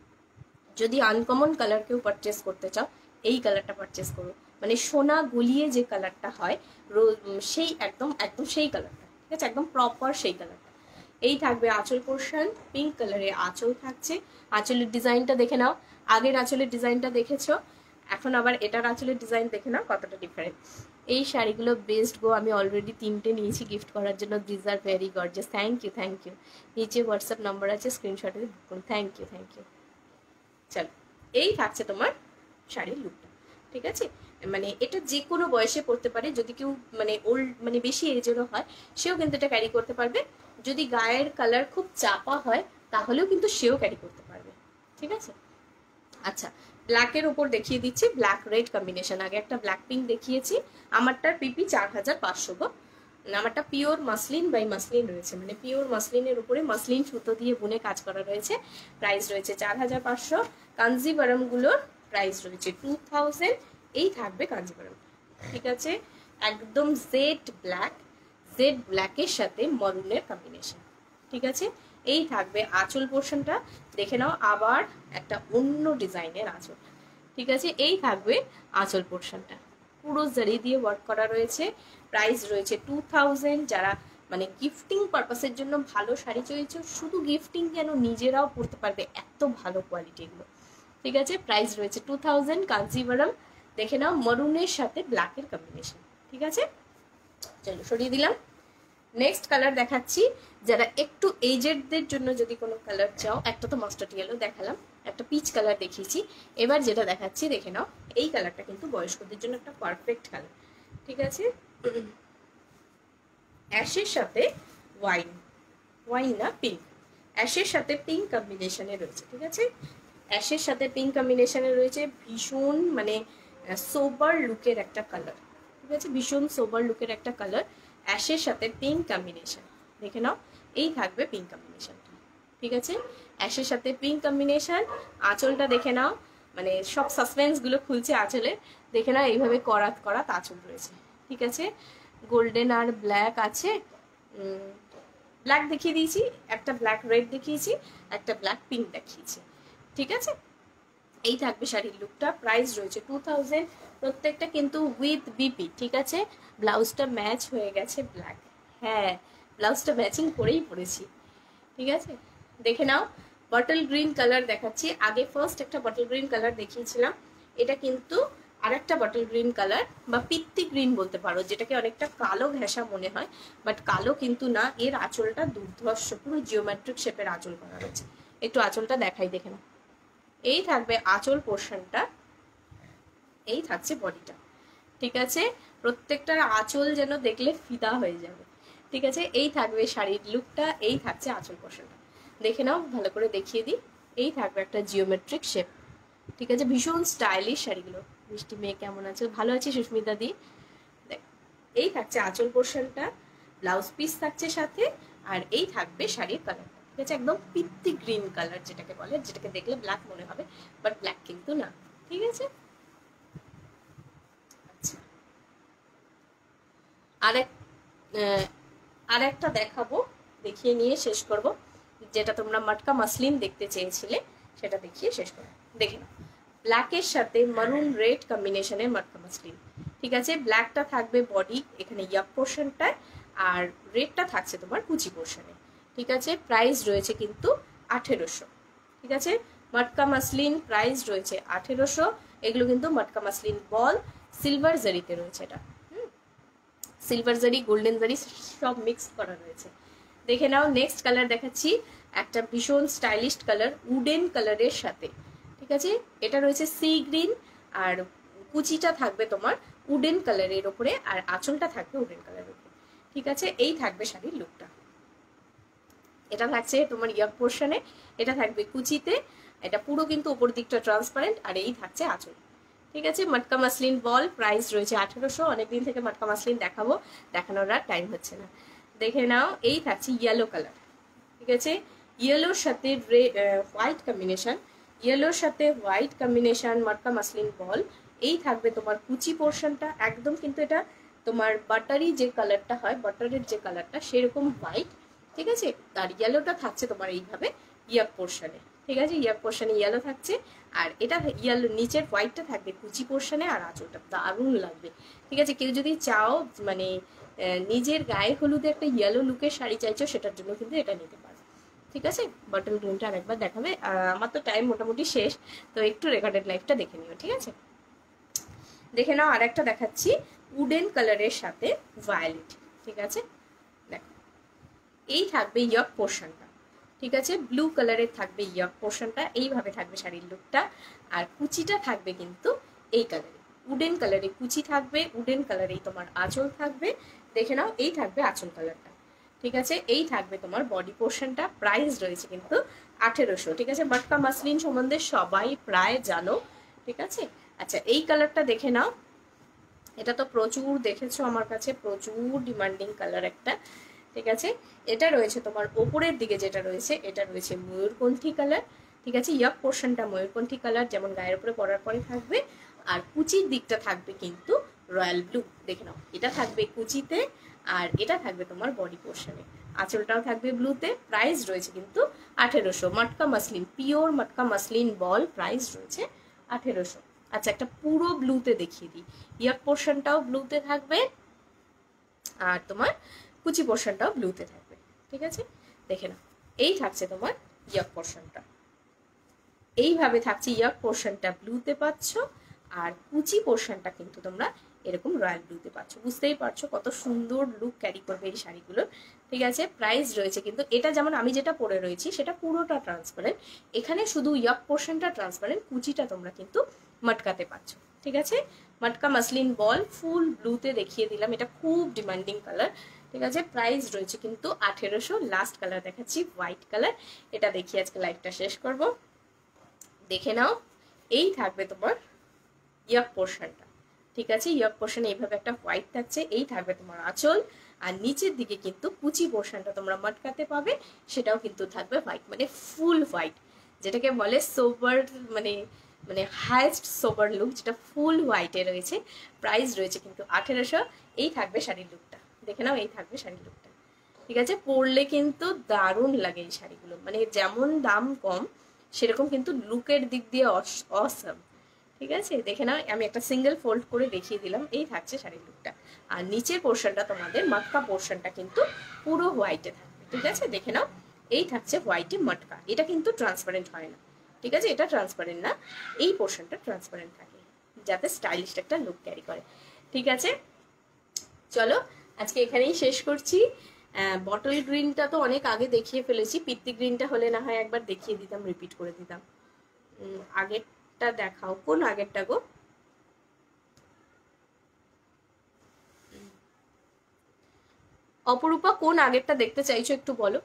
যদি আনকমন কালার কেউ পারচেস করতে চাও এই কালারটা পারচেস করো, মানে সোনা গলিয়ে যে কালারটা হয় সেই একদম একদম সেই কালারটা, ঠিক আছে, একদম প্রপার সেই কালারটা। এই থাকবে আঁচল পোর্শন, পিঙ্ক কালারের আঁচল থাকছে। আঁচলের ডিজাইনটা দেখে নাও, আগের আঁচলের ডিজাইনটা দেখেছো, এখন আবার এটার আঁচলের ডিজাইন দেখে নাও কতটা ডিফারেন্ট। এই শাড়িগুলো বেস্ট গো, আমি অলরেডি 3টে নিয়েছি গিফট করার জন্য। This are very gorgeous, thank you thank you. নিচে হোয়াটসঅ্যাপ নাম্বার আছে, স্ক্রিনশটে দেখুন। Thank you thank you. চলো, এই থাকছে তোমার শাড়ির লুকটা, ঠিক আছে। মানে এটা যে কোনো বয়সে পরতে পারে, যদি কেউ মানে ওল্ড মানে বেশি এজেরও হয় সেও কিন্তু এটা ক্যারি করতে পারবে। যদি গায়ের কালার খুব চাপা হয় তাহলেও কিন্তু সেও ক্যারি করতে পারবে, ঠিক আছে। আচ্ছা, ব্ল্যাকের উপর দেখিয়ে দিচ্ছি, ব্ল্যাক রেড কম্বিনেশন। আগে একটা ব্ল্যাক পিঙ্ক দেখিয়েছি, আমারটার পিপি 4500 গো। আমারটা পিওর মাসলিন বাই মাসলিন রয়েছে, মানে পিওর মাসলিনের উপরে মাসলিন সুতো দিয়ে বুনে কাজ করা রয়েছে। প্রাইস রয়েছে 4500। কাঞ্জিভারমগুলোর প্রাইস রয়েছে 2000। এই থাকবে কাঞ্জিভারম, ঠিক আছে, একদম জেড ব্ল্যাকের সাথে মরুনের কম্বিনেশন, ঠিক আছে। এই থাকবে আঁচল পোর্শনটা, দেখে নাও আবার একটা অন্য ডিজাইনের আঁচল, ঠিক আছে। এই থাকবে আঁচল পোর্শনটা, পুরো জারি দিয়ে ওয়ার্ক করা রয়েছে। প্রাইস রয়েছে 2000। যারা মানে গিফটিং পারপাসের জন্য ভালো শাড়ি চাইছো, শুধু গিফটিং কেন নিজেরাও পরতে পারবে, এত ভালো কোয়ালিটি এগুলো, ঠিক আছে। প্রাইস রয়েছে 2000। কাঞ্জিভারম দেখে নাও মরুনের সাথে ব্ল্যাকের কম্বিনেশন, ঠিক আছে। চলো সরিয়ে দিলাম। নেক্সট কালার দেখাচ্ছি, যারা একটু এজেডদের জন্য যদি কোনো কালার চাও, একটা তো মাস্টার্ড ইয়েলো দেখালাম, একটা পিচ কালার দেখিয়েছি, এবার যেটা দেখাচ্ছি দেখে নাও। এই কালারটা কিন্তু বয়স্কদের জন্য একটা পারফেক্ট কালার, ঠিক আছে। অ্যাশের সাথে ওয়াইন না পিঙ্ক, অ্যাশের সাথে পিঙ্ক কম্বিনেশনে রয়েছে, ঠিক আছে। অ্যাশের সাথে পিঙ্ক কম্বিনেশনে রয়েছে, ভীষণ মানে সোবার লুকের একটা কালার, ঠিক আছে, ভীষণ সোবার লুকের একটা কালার। অ্যাশের সাথে পিঙ্ক কম্বিনেশন, দেখে নাও এই থাকবে পিঙ্ক কম্বিনেশনটা, ঠিক আছে। অ্যাশের সাথে পিঙ্ক কম্বিনেশন। আঁচলটা দেখে নাও, মানে সব সাসপেন্সগুলো খুলছে আঁচলে, দেখে নাও এইভাবে করাত করাত আঁচল রয়েছে, ঠিক আছে। গোল্ডেন আর ব্ল্যাক আছে, ব্ল্যাক দেখিয়ে দিয়েছি, একটা ব্ল্যাক রেড দেখিয়েছি, একটা ব্ল্যাক পিঙ্ক দেখিয়েছি, ঠিক আছে। এই থাকবে শাড়ির লুকটা। প্রাইস রয়েছে 2000। প্রত্যেকটা কিন্তু উইথ বিপি, ঠিক আছে। ব্লাউজটা ম্যাচ হয়ে গেছে ব্ল্যাক, হ্যাঁ ব্লাউজটা ম্যাচিং করেই পরেছি, ঠিক আছে। দেখে নাও বটল গ্রিন কালার দেখাচ্ছি। আগে ফার্স্ট একটা বটল গ্রিন কালার দেখিয়েছিলাম, এটা কিন্তু আরেকটা বটল গ্রিন কালার বা পিত্তি গ্রিন বলতে পারো, যেটাকে অনেকটা কালো ঘেঁষা মনে হয়, বাট কালো কিন্তু না। এর আঁচলটা দুর্ধর্ষ, পুরো জিওমেট্রিক শেপের আঁচল করা রয়েছে। একটু আঁচলটা দেখাই, দেখে নাও। এই থাকবে আঁচল পোর্শনটা, এই থাকছে বডিটা, ঠিক আছে। প্রত্যেকটার আঁচল যেন দেখলে ফিদা হয়ে যাবে, ঠিক আছে। এই থাকবে শাড়ির লুকটা, এই থাকছে আঁচল পোর্শনটা, দেখে নাও ভালো করে দেখিয়ে দিই। এই থাকবে একটা জিওমেট্রিক শেপ, ঠিক আছে, ভীষণ স্টাইলিশ শাড়িগুলো। মিষ্টি মেয়ে কেমন আছে? ভালো আছে সুস্মিতা দি। দেখ, এই থাকছে আঁচল পোর্শনটা, ব্লাউজ পিস থাকছে সাথে, আর এই থাকবে শাড়ির কালার, ঠিক আছে, একদম পিত্তি গ্রিন কালার যেটাকে বলে, যেটাকে দেখলে ব্ল্যাক মনে হবে বাট ব্ল্যাক কিন্তু না, ঠিক আছে। আচ্ছা, আর একটা দেখাবো, দেখিয়ে নিয়ে শেষ করব। যেটা তোমরা মটকা মাসলিন দেখতে চেয়েছিলে সেটা দেখিয়ে শেষ করো। দেখে নাও, ব্ল্যাকের সাথে মারুন রেড কম্বিনেশনের মটকা মাসলিন, ঠিক আছে। ব্ল্যাকটা থাকবে বডি এখানে ইয়াপ পোর্শনটায়, আর রেডটা থাকছে তোমার কুচি পোর্শনে, ঠিক আছে। প্রাইস রয়েছে কিন্তু 1800, ঠিক আছে। মটকা মাসলিন প্রাইস রয়েছে 1800। এগুলো কিন্তু মটকা মাসলিন বল, সিলভার জারিতে রয়েছে, এটা সিলভার জারি গোল্ডেন জারি সব মিক্স করা রয়েছে। দেখে নাও নেক্সট কালার দেখাচ্ছি, একটা ভীষণ স্টাইলিশ কালার উডেন কালারের সাথে, ঠিক আছে। এটা রয়েছে সি গ্রিন, আর কুচিটা থাকবে তোমার উডেন কালারের ওপরে, আর আঁচলটা থাকবে উডেন কালারের ওপরে, ঠিক আছে। এই থাকবে শাড়ির লুকটা, এটা থাকছে তোমার ইয়াক পোর্শনে, এটা থাকবে কুচিতে, এটা পুরো কিন্তু উপর দিকটা ট্রান্সপারেন্ট, আর এই থাকছে আঁচল। ঠিক আছে, মটকা মাসলিন বল, প্রাইস রয়েছে 1800। অনেকদিন থেকে মটকা মাসলিন দেখাবো, দেখানোর আর টাইম হচ্ছে না। দেখে নাও, এই থাকছে ইয়েলো কালার। ঠিক আছে, ইয়েলোর সাথে হোয়াইট কম্বিনেশন, ইয়েলোর সাথে হোয়াইট কম্বিনেশন মটকা মাসলিন বল। এই থাকবে তোমার কুচি পোর্শনটা, একদম কিন্তু এটা তোমার বাটারি যে কালারটা হয়, বাটারের যে কালারটা সেরকম হোয়াইট। ঠিক আছে, আর ইয়েলোটা থাকছে তোমার এইভাবে ইয়াক পোর্শনে। ঠিক আছে, ইয়াক পোর্শনে ইয়েলো থাকছে, আর এটা ইয়েলো নিচের হোয়াইটটা থাকবে কুচি পোর্শনে, আর আঁচলটা দারুণ লাগবে। ঠিক আছে, কেউ যদি চাও মানে নিজের গায়ে হলুদে একটা ইয়েলো লুকের শাড়ি চাইছো, সেটার জন্য কিন্তু এটা নিতে পারো। ঠিক আছে, বটল গ্রিনটা আরেকবার দেখাবে। আমার তো টাইম মোটামুটি শেষ, তো একটু রেকর্ডেড লাইফটা দেখে নিও। ঠিক আছে, দেখে নাও, আরেকটা দেখাচ্ছি উডেন কালারের সাথে ভায়োলেট। ঠিক আছে, দেখো এই থাকবে ইয়ক পোর্শনটা। ঠিক আছে, ব্লু কালারের থাকবে ইয়ক পোর্শনটা, এইভাবে থাকবে শাড়ির লুকটা। আর কুচিটা থাকবে কিন্তু এই কালারে, উডেন কালারে কুচি থাকবে, উডেন কালারেই তোমার আঁচল থাকবে। দেখে নাও, এই থাকবে আঁচল কালারটা। ঠিক আছে, এই থাকবে তোমার বডি পোর্শনটা। প্রাইস রয়েছে কিন্তু 1800। ঠিক আছে, মটকা মাসলিন সম্বন্ধে সবাই প্রায় জানো। ঠিক আছে, আচ্ছা এই কালারটা দেখে নাও, এটা তো প্রচুর দেখেছো আমার কাছে, প্রচুর ডিমান্ডিং কালার একটা। ঠিক আছে, এটা রয়েছে তোমার ওপরের দিকে যেটা রয়েছে, এটা রয়েছে ময়ূরকণ্ঠী কালার। ঠিক আছে, ইয়াক পোর্শনটা ময়ূরকণ্ঠী কালার, যেমন গায়ের উপরে পরার পরে থাকবে। আর কুচির দিকটা থাকবে কিন্তু রয়্যাল ব্লু। দেখে নাও, এটা থাকবে কুচিতে, আর এটা থাকবে তোমার বডি পোর্শনে, আঁচলটাও থাকবে ব্লুতে। প্রাইস রয়েছে কিন্তু 1800। Matka muslin, pure matka muslin বল, প্রাইস রয়েছে 1800। আচ্ছা, একটা পুরো ব্লুতে দেখিয়ে দিই, ইয়াক পোর্শনটাও ব্লুতে থাকবে, আর তোমার কুচি পোর্শনটাও ব্লুতে থাকবে। ঠিক আছে, দেখে নাও, এই থাকছে তোমার ইয়াক পোর্শনটা, এইভাবে থাকছে ইয়াক পোর্শনটা ব্লুতে পাচ্ছ, আর কুচি পোর্শনটা কিন্তু তোমরা এরকম রয়্যাল ব্লুতে পাচ্ছ। বুঝতেই পারছো কত সুন্দর লুক ক্যারি করবে এই শাড়িগুলোর। ঠিক আছে, প্রাইস রয়েছে কিন্তু, এটা যেমন আমি যেটা পরে রয়েছি সেটা পুরোটা ট্রান্সপারেন্ট, এখানে শুধু ইয়াক পোর্শনটা ট্রান্সপারেন্ট, কুচিটা তোমরা কিন্তু মটকাতে পাচ্ছ। ঠিক আছে, মটকা মাসলিন বল ফুল ব্লুতে দেখিয়ে দিলাম, এটা খুব ডিমান্ডিং কালার। ঠিক আছে, প্রাইস রয়েছে কিন্তু 1800। লাস্ট কালার দেখাচ্ছি হোয়াইট কালার, এটা দেখিয়ে আজকে লাইভটা শেষ করব। দেখে নাও, এই থাকবে তোমার ইয়াক পোর্শনটা। ঠিক আছে, ইয়াক পোর্শনে এইভাবে একটা হোয়াইট থাকছে, এই থাকবে তোমার আঁচল, আর নিচের দিকে কিন্তু কুচি পোর্শনটা তোমরা মটকাতে পাবে, সেটাও কিন্তু থাকবে হোয়াইট, মানে ফুল হোয়াইট, যেটাকে বলে সোবার, মানে মানে হাইস্ট সোবার লুক, যেটা ফুল হোয়াইটে রয়েছে। প্রাইস রয়েছে কিন্তু 1800। এই থাকবে শাড়ির লুকটা, দেখে নাও, এই থাকবে শাড়ির লুকটা। ঠিক আছে, পরলে কিন্তু দারুণ লাগে এই শাড়িগুলো, মানে যেমন দাম কম সেরকম কিন্তু লুকের দিক দিয়ে অসম। ঠিক আছে, দেখে নাও, আমি একটা সিঙ্গেল ফোল্ড করে দেখিয়ে দিলাম, এই থাকছে শাড়ির লুকটা। আর নিচের পোর্শনটা তোমাদের মটকা পোর্শনটা কিন্তু পুরো হোয়াইটে থাকবে। ঠিক আছে, দেখে নাও, এই থাকছে হোয়াইটে মটকা, এটা কিন্তু ট্রান্সপারেন্ট হয় না। ঠিক আছে, এটা ট্রান্সপারেন্ট না, এই পোর্শনটা ট্রান্সপারেন্ট থাকে, যাতে স্টাইলিশ একটা লুক ক্যারি করে। ঠিক আছে, চলো আজকে এখানেই শেষ করছি। বটল গ্রিনটা তো অনেক আগে দেখিয়ে ফেলেছি, পিত্তি গ্রিনটা হলে না হয় একবার দেখিয়ে দিতাম, রিপিট করে দিতাম। আগেরটা দেখাও, কোন আগেরটা গো? অপরূপা, কোন আগেরটা দেখতে চাইছো একটু বলো।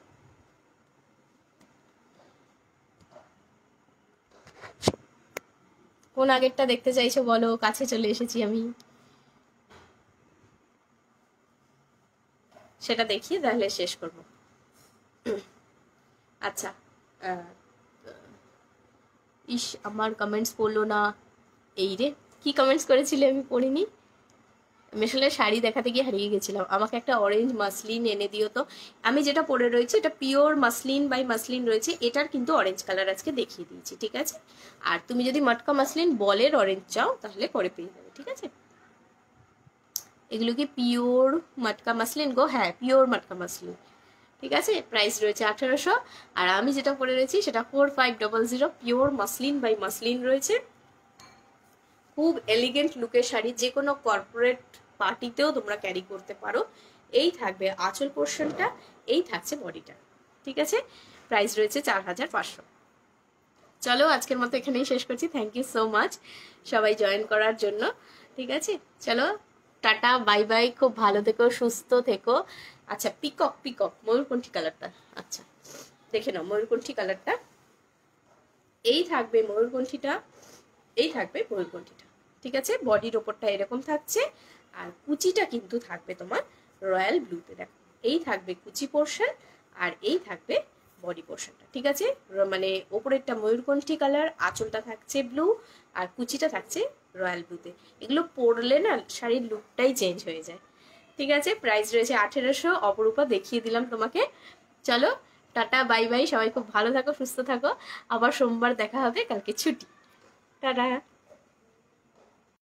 কোন আগেরটা দেখতে চাইছো বলো, কাছে চলে এসেছি আমি, সেটা দেখিয়ে তাহলে শেষ করব। আচ্ছা, ইস আমার কমেন্টস পড়লো না, এই রে, কি কমেন্টস করেছিলে আমি পড়িনি। আমি আসলে শাড়ি দেখাতে গিয়ে হারিয়ে গেছিলাম, আমাকে একটা অরেঞ্জ মাসলিন এনে দিও তো। আমি যেটা পরে রয়েছে এটা পিওর মাসলিন বাই মাসলিন রয়েছে, এটার কিন্তু অরেঞ্জ কালার আজকে দেখিয়ে দিয়েছি। ঠিক আছে, আর তুমি যদি মটকা মাসলিন বলের অরেঞ্জ চাও তাহলে পরে পেয়ে যাবে। ঠিক আছে, এগুলো কি পিওর মটকা মাসলিন গো? হ্যাঁ, পিওর মটকা মাসলিন। ঠিক আছে, প্রাইস রয়েছে 1800। আর আমি যেটা পরে রয়েছি সেটা 4500, পিওর মাসলিন বাই মাসলিন রয়েছে। খুব এলিগেন্ট লুকের শাড়ি, যে কোনো কর্পোরেট পার্টিতেও তোমরা ক্যারি করতে পারো। এই থাকবে আঁচল পোর্শনটা, এই থাকছে বডিটা। ঠিক আছে, প্রাইস রয়েছে 4500। চলো আজকের মতো এখানেই শেষ করছি। থ্যাংক ইউ সো মাচ সবাই জয়েন করার জন্য। ঠিক আছে, চলো টাটা, বাই বাই, খুব ভালো থেকো, সুস্থ থেকো। আচ্ছা, পিকক, পিকক ময়ূরকণ্ঠী কালারটা, আচ্ছা। দেখে নাও ময়ূরকণ্ঠী কালারটা, এই থাকবে ময়ূরকণ্ঠীটা, এই থাকবে ময়ূরকণ্ঠীটা, ঠিক আছে। বডির ওপরটা এরকম থাকছে, আর কুচিটা কিন্তু থাকবে তোমার রয়্যাল ব্লুতে। দেখো এই থাকবে কুচি পোর্শন, আর এই থাকবে বডি পোর্শনটা, ঠিক আছে। মানে ওপরেরটা ময়ূরকণ্ঠী কালার, আঁচলটা থাকছে ব্লু, আর কুচিটা থাকছে রয়্যাল ব্লুতে। এগুলো পরলে না শাড়ির লুকটাই চেঞ্জ হয়ে যায়, ঠিক আছে। প্রাইস রয়েছে 1800। অপরূপা দেখিয়ে দিলাম তোমাকে। চলো টাটা বাই বাই, সবাই খুব ভালো থাকো, সুস্থ থাকো। আবার সোমবার দেখা হবে, কালকে ছুটি। টাটা।